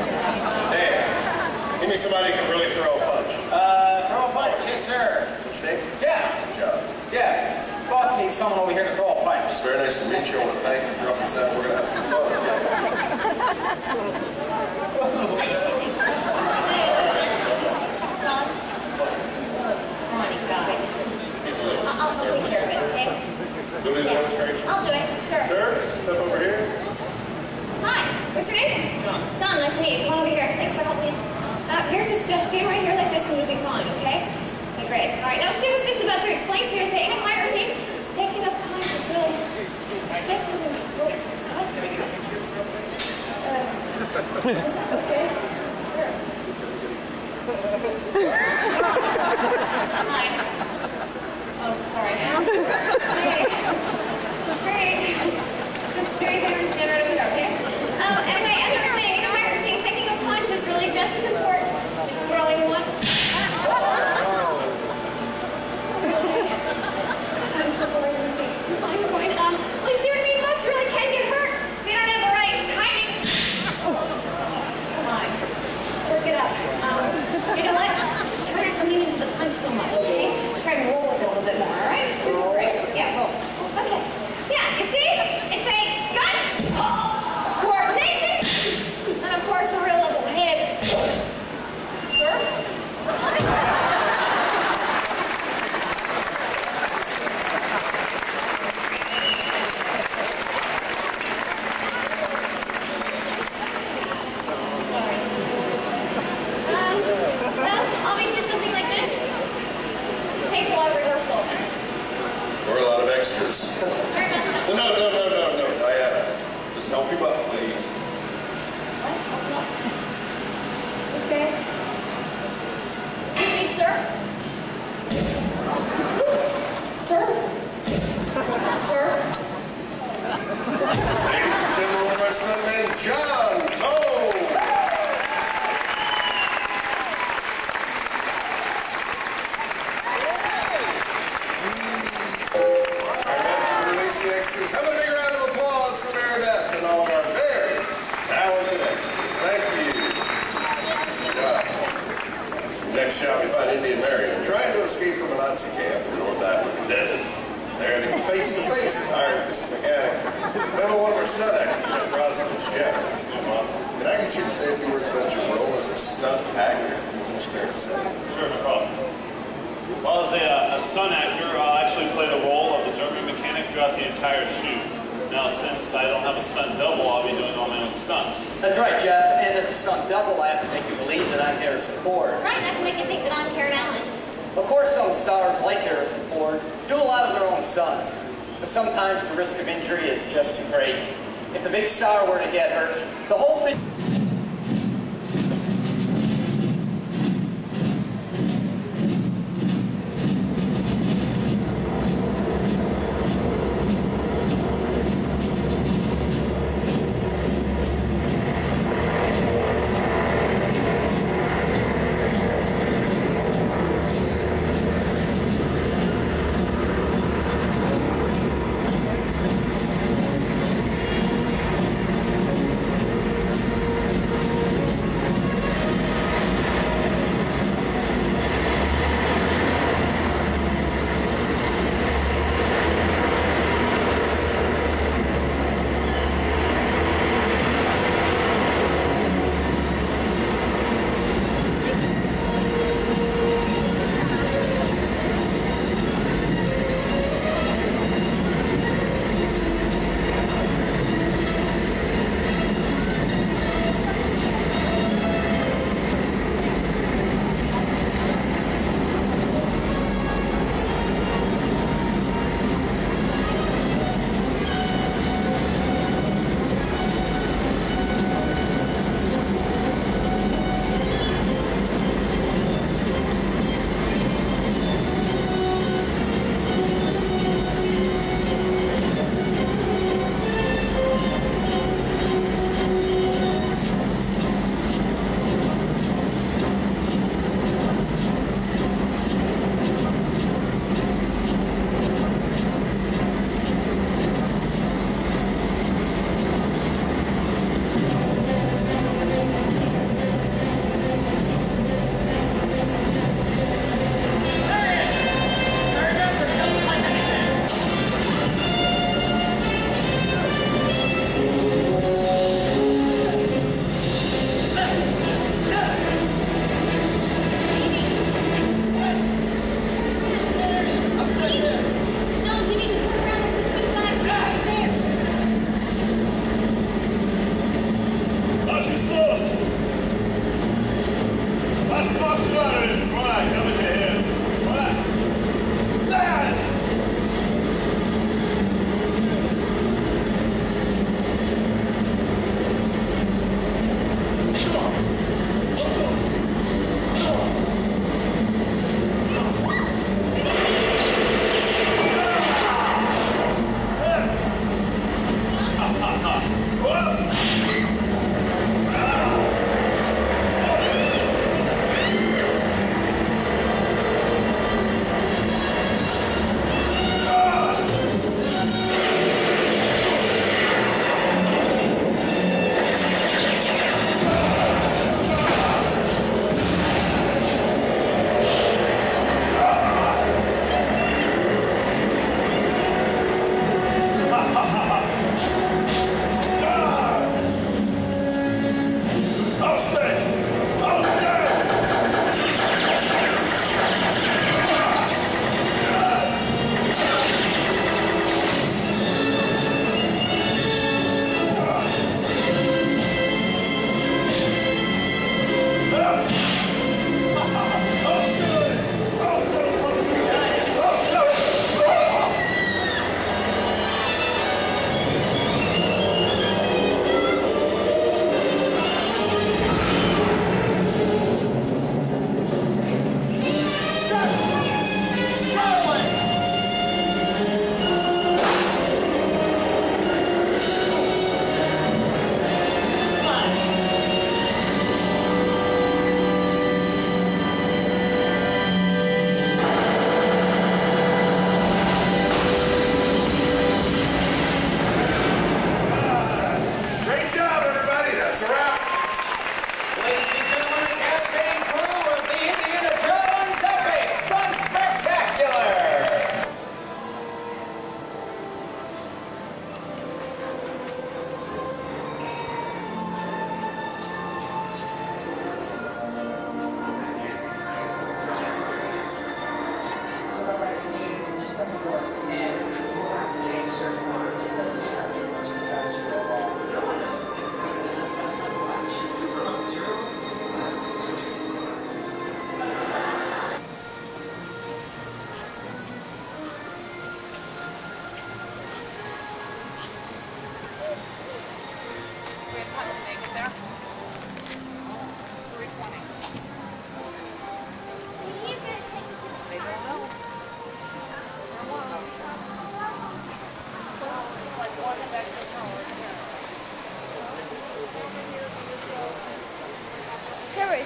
Dan, give me somebody who can really throw a punch. Throw a punch, yes, sir. What's your name? Yeah. Good job. Yeah. Boss needs someone over here to throw a punch. It's very nice to meet you. I want to thank you for helping us out. We're going to have some fun, I'll take care of it, okay? Do the demonstration? I'll do it, sure. Sir, step over here. Hi, what's your name? John. John, nice to meet you. Come on over here. Thanks for helping me. Here, just stand right here like this and you'll be fine, okay? Okay, great. All right, now Stu was just about to explain to you, say, in a fire routine, taking a punch is really just as important. Okay. Hi. Oh, sorry. Great. Just do your and stand right over there, okay? Anyway, as I was saying, in a fire routine, taking a punch is really just as important. Just throw everyone. I'm so sorry. You're fine, you're fine. Well, you see what I mean, folks? Really can get hurt. They don't have the right timing. Come on. Just work it up. You know what? Try not to lean into the punch so much, okay? Just try to roll it a little bit more, all right? Great. Yeah, roll. Okay. Yeah, you see? It takes guts, coordination, and of course a real level head. Sir? Well, obviously something like this takes a lot of rehearsal. Or a lot of extras. No, Diana. Just help him up, please. Okay. Excuse me, sir? Sir? Sir? Ladies and gentlemen, wrestling John Cole. The extras. Have a big round of applause for Meredith and all of our very talented extras. Thank you. Next shot, we find Indian Marion trying to escape from a Nazi camp in the North African desert. There they come face to face with Iron Fist Mechanic. Remember one of our stunt actors, Chef Rosalind's Jeff. Can I get you to say a few words about your role as a stunt actor? You finished there in a second. Sure, no problem. Well, as a stunt actor, I'll actually play the role of the German mechanic throughout the entire shoot. Now, since I don't have a stunt double, I'll be doing all my own stunts. That's right, Jeff. And as a stunt double, I have to make you believe that I'm Harrison Ford. Right, I have to make you think that I'm Karen Allen. Of course, some stars like Harrison Ford do a lot of their own stunts, but sometimes the risk of injury is just too great. If the big star were to get hurt, the whole thing...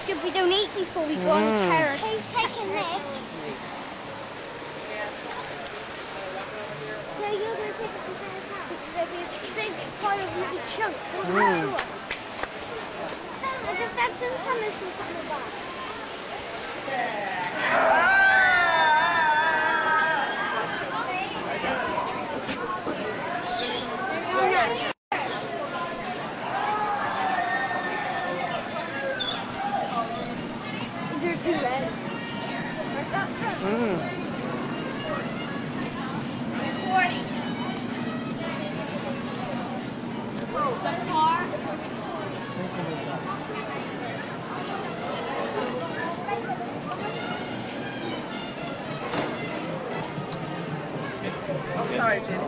good we don't eat before we go on the terrace. Who's taking this? No, you're going to take it from the house. Because there'll be a big pile of little chunks. I just had some submissions on the back. Is there two red? Recording. The car. I'm sorry, Jenny.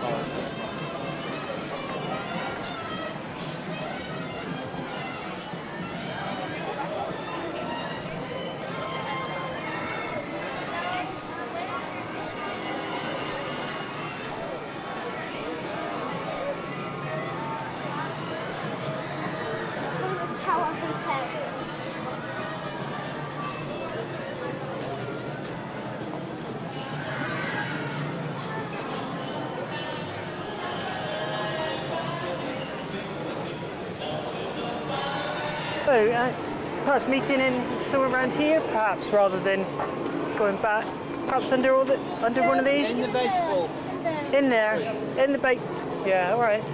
So, perhaps meeting in somewhere around here, perhaps, rather than going back. Perhaps under one of these. In the vegetable. In there, in the bait. Yeah, all right.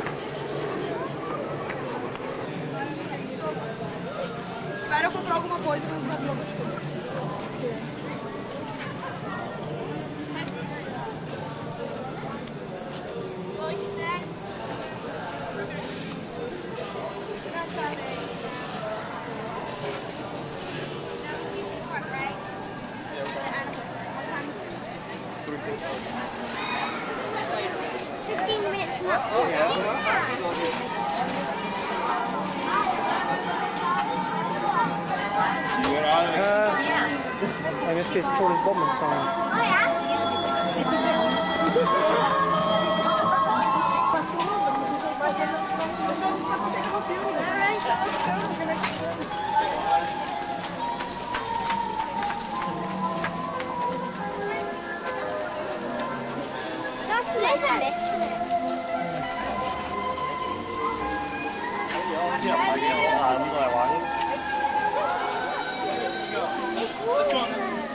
Espera eu comprar alguma coisa para usar logo as coisas. I just get told his woman song. That's legend. Let's go on this one.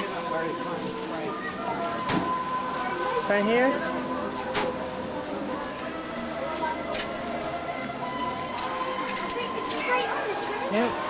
Right here? Straight on this, right? Yeah.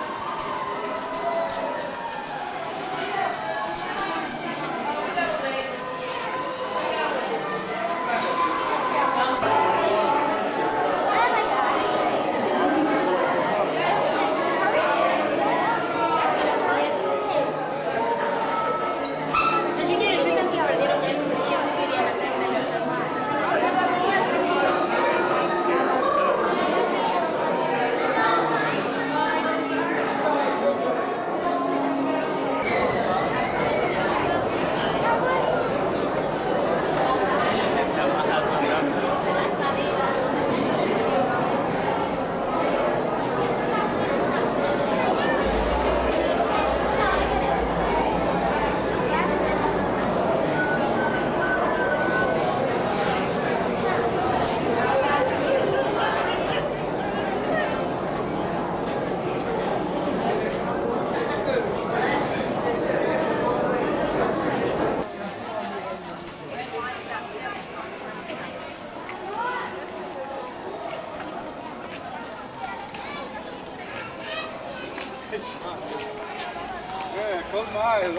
Yeah, close my eyes.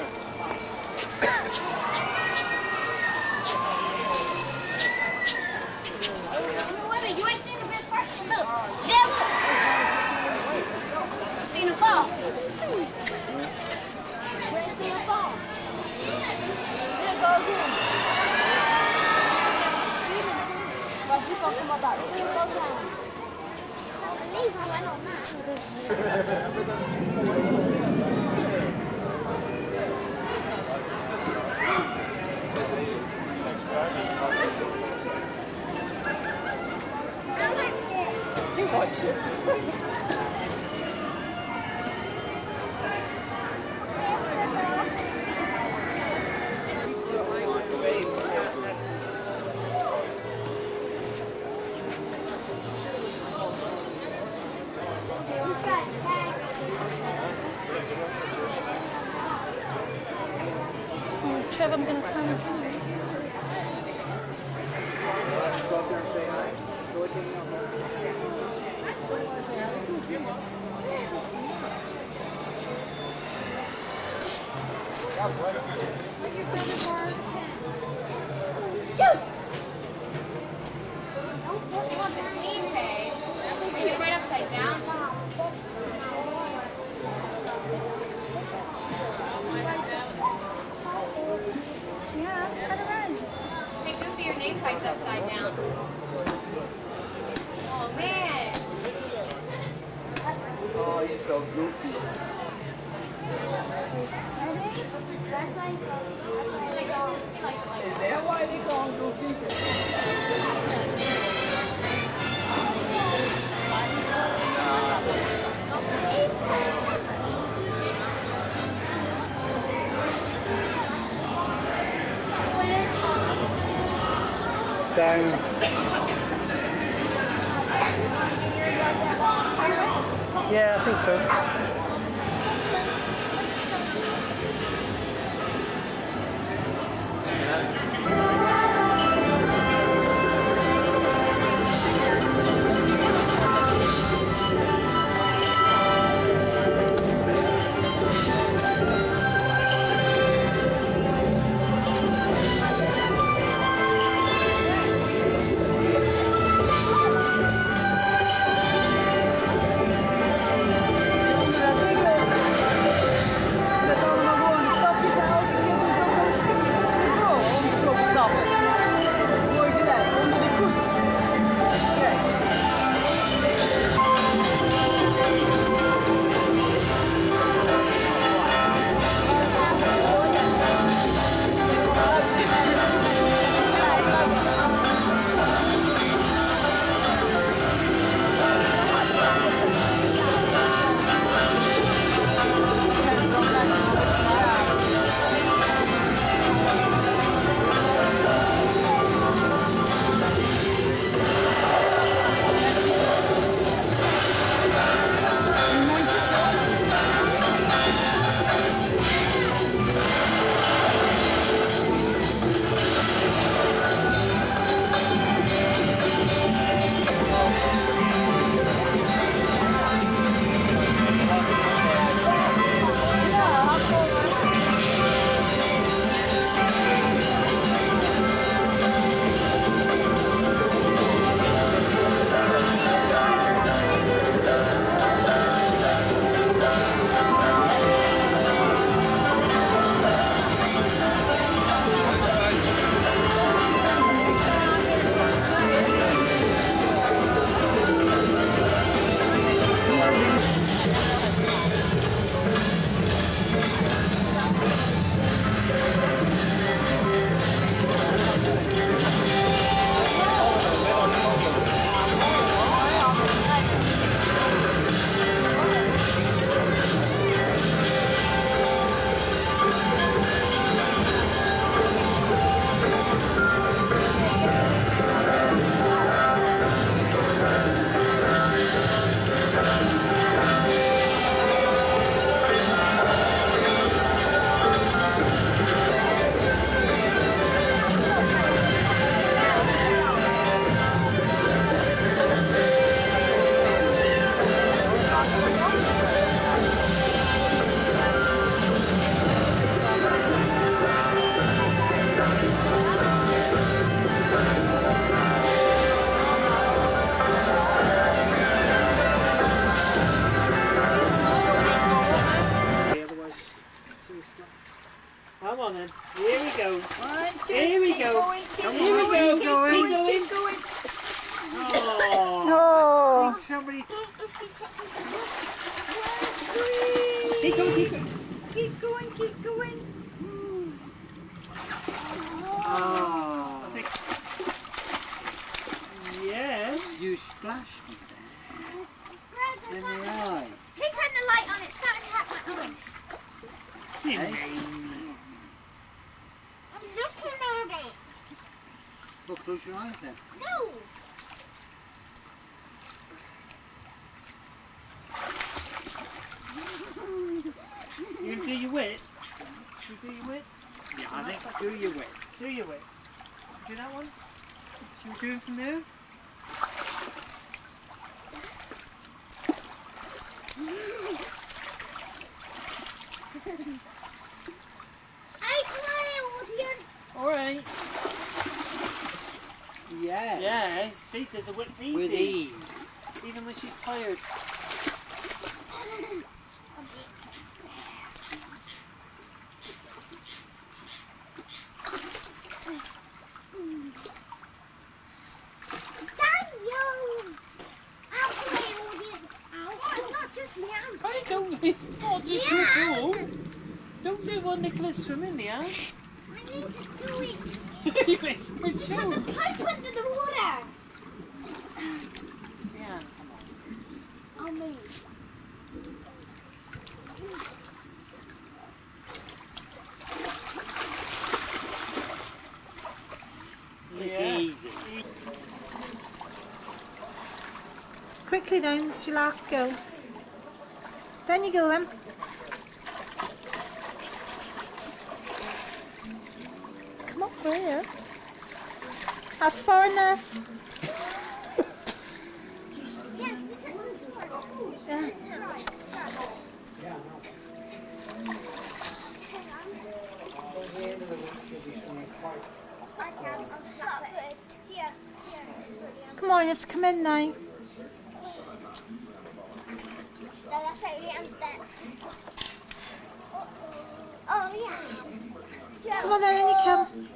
You ain't seen the best part of the milk. Yeah, look. Seen the fall. You ain't seen the fall. There it goes in. But you talking about it. There it goes down. I believe I went on that. You watch it. Trev, I'm gonna stand. He wants a clean page. Make it right upside down. Yeah, it's kind of red. Hey, Goofy, your name tag's upside down. Oh, man. Oh, he's so goofy. Is that why they call him Goofy? Down. Yeah, I think so. Come on then. Here we go. One, two, Here we keep go. going, Here we go. Keep going. keep going. Oh. Think somebody. Keep going. Keep going. Keep going, keep going. Oh. Yeah. You splashed me there. In the eye. Who turned the light on? It's starting to hurt my eyes. Hey. I'm looking at it. Well, close your eyes then. No. You gonna do your wit? You do your wit? Yeah, I think through your way. Through your way. Do that one? Should we do it from there? Alright. Yes. Yeah, see, does it work easy. With ease. Even when she's tired. I don't, it's not just your fault. Don't do what Nicholas swimming, yeah? I need to do it. You make her Put chill. the pipe under the water. Yeah, come on. I'll move. Yeah. It's easy. Quickly down, it's your last go. Down you go then. Come up for here. That's far enough. Yeah. Come on, you have to come in now. No, that's Leanne's death. Oh, Leanne. Come on then, in you come.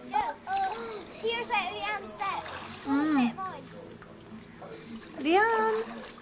Here's Leanne's death. Mm. Leanne.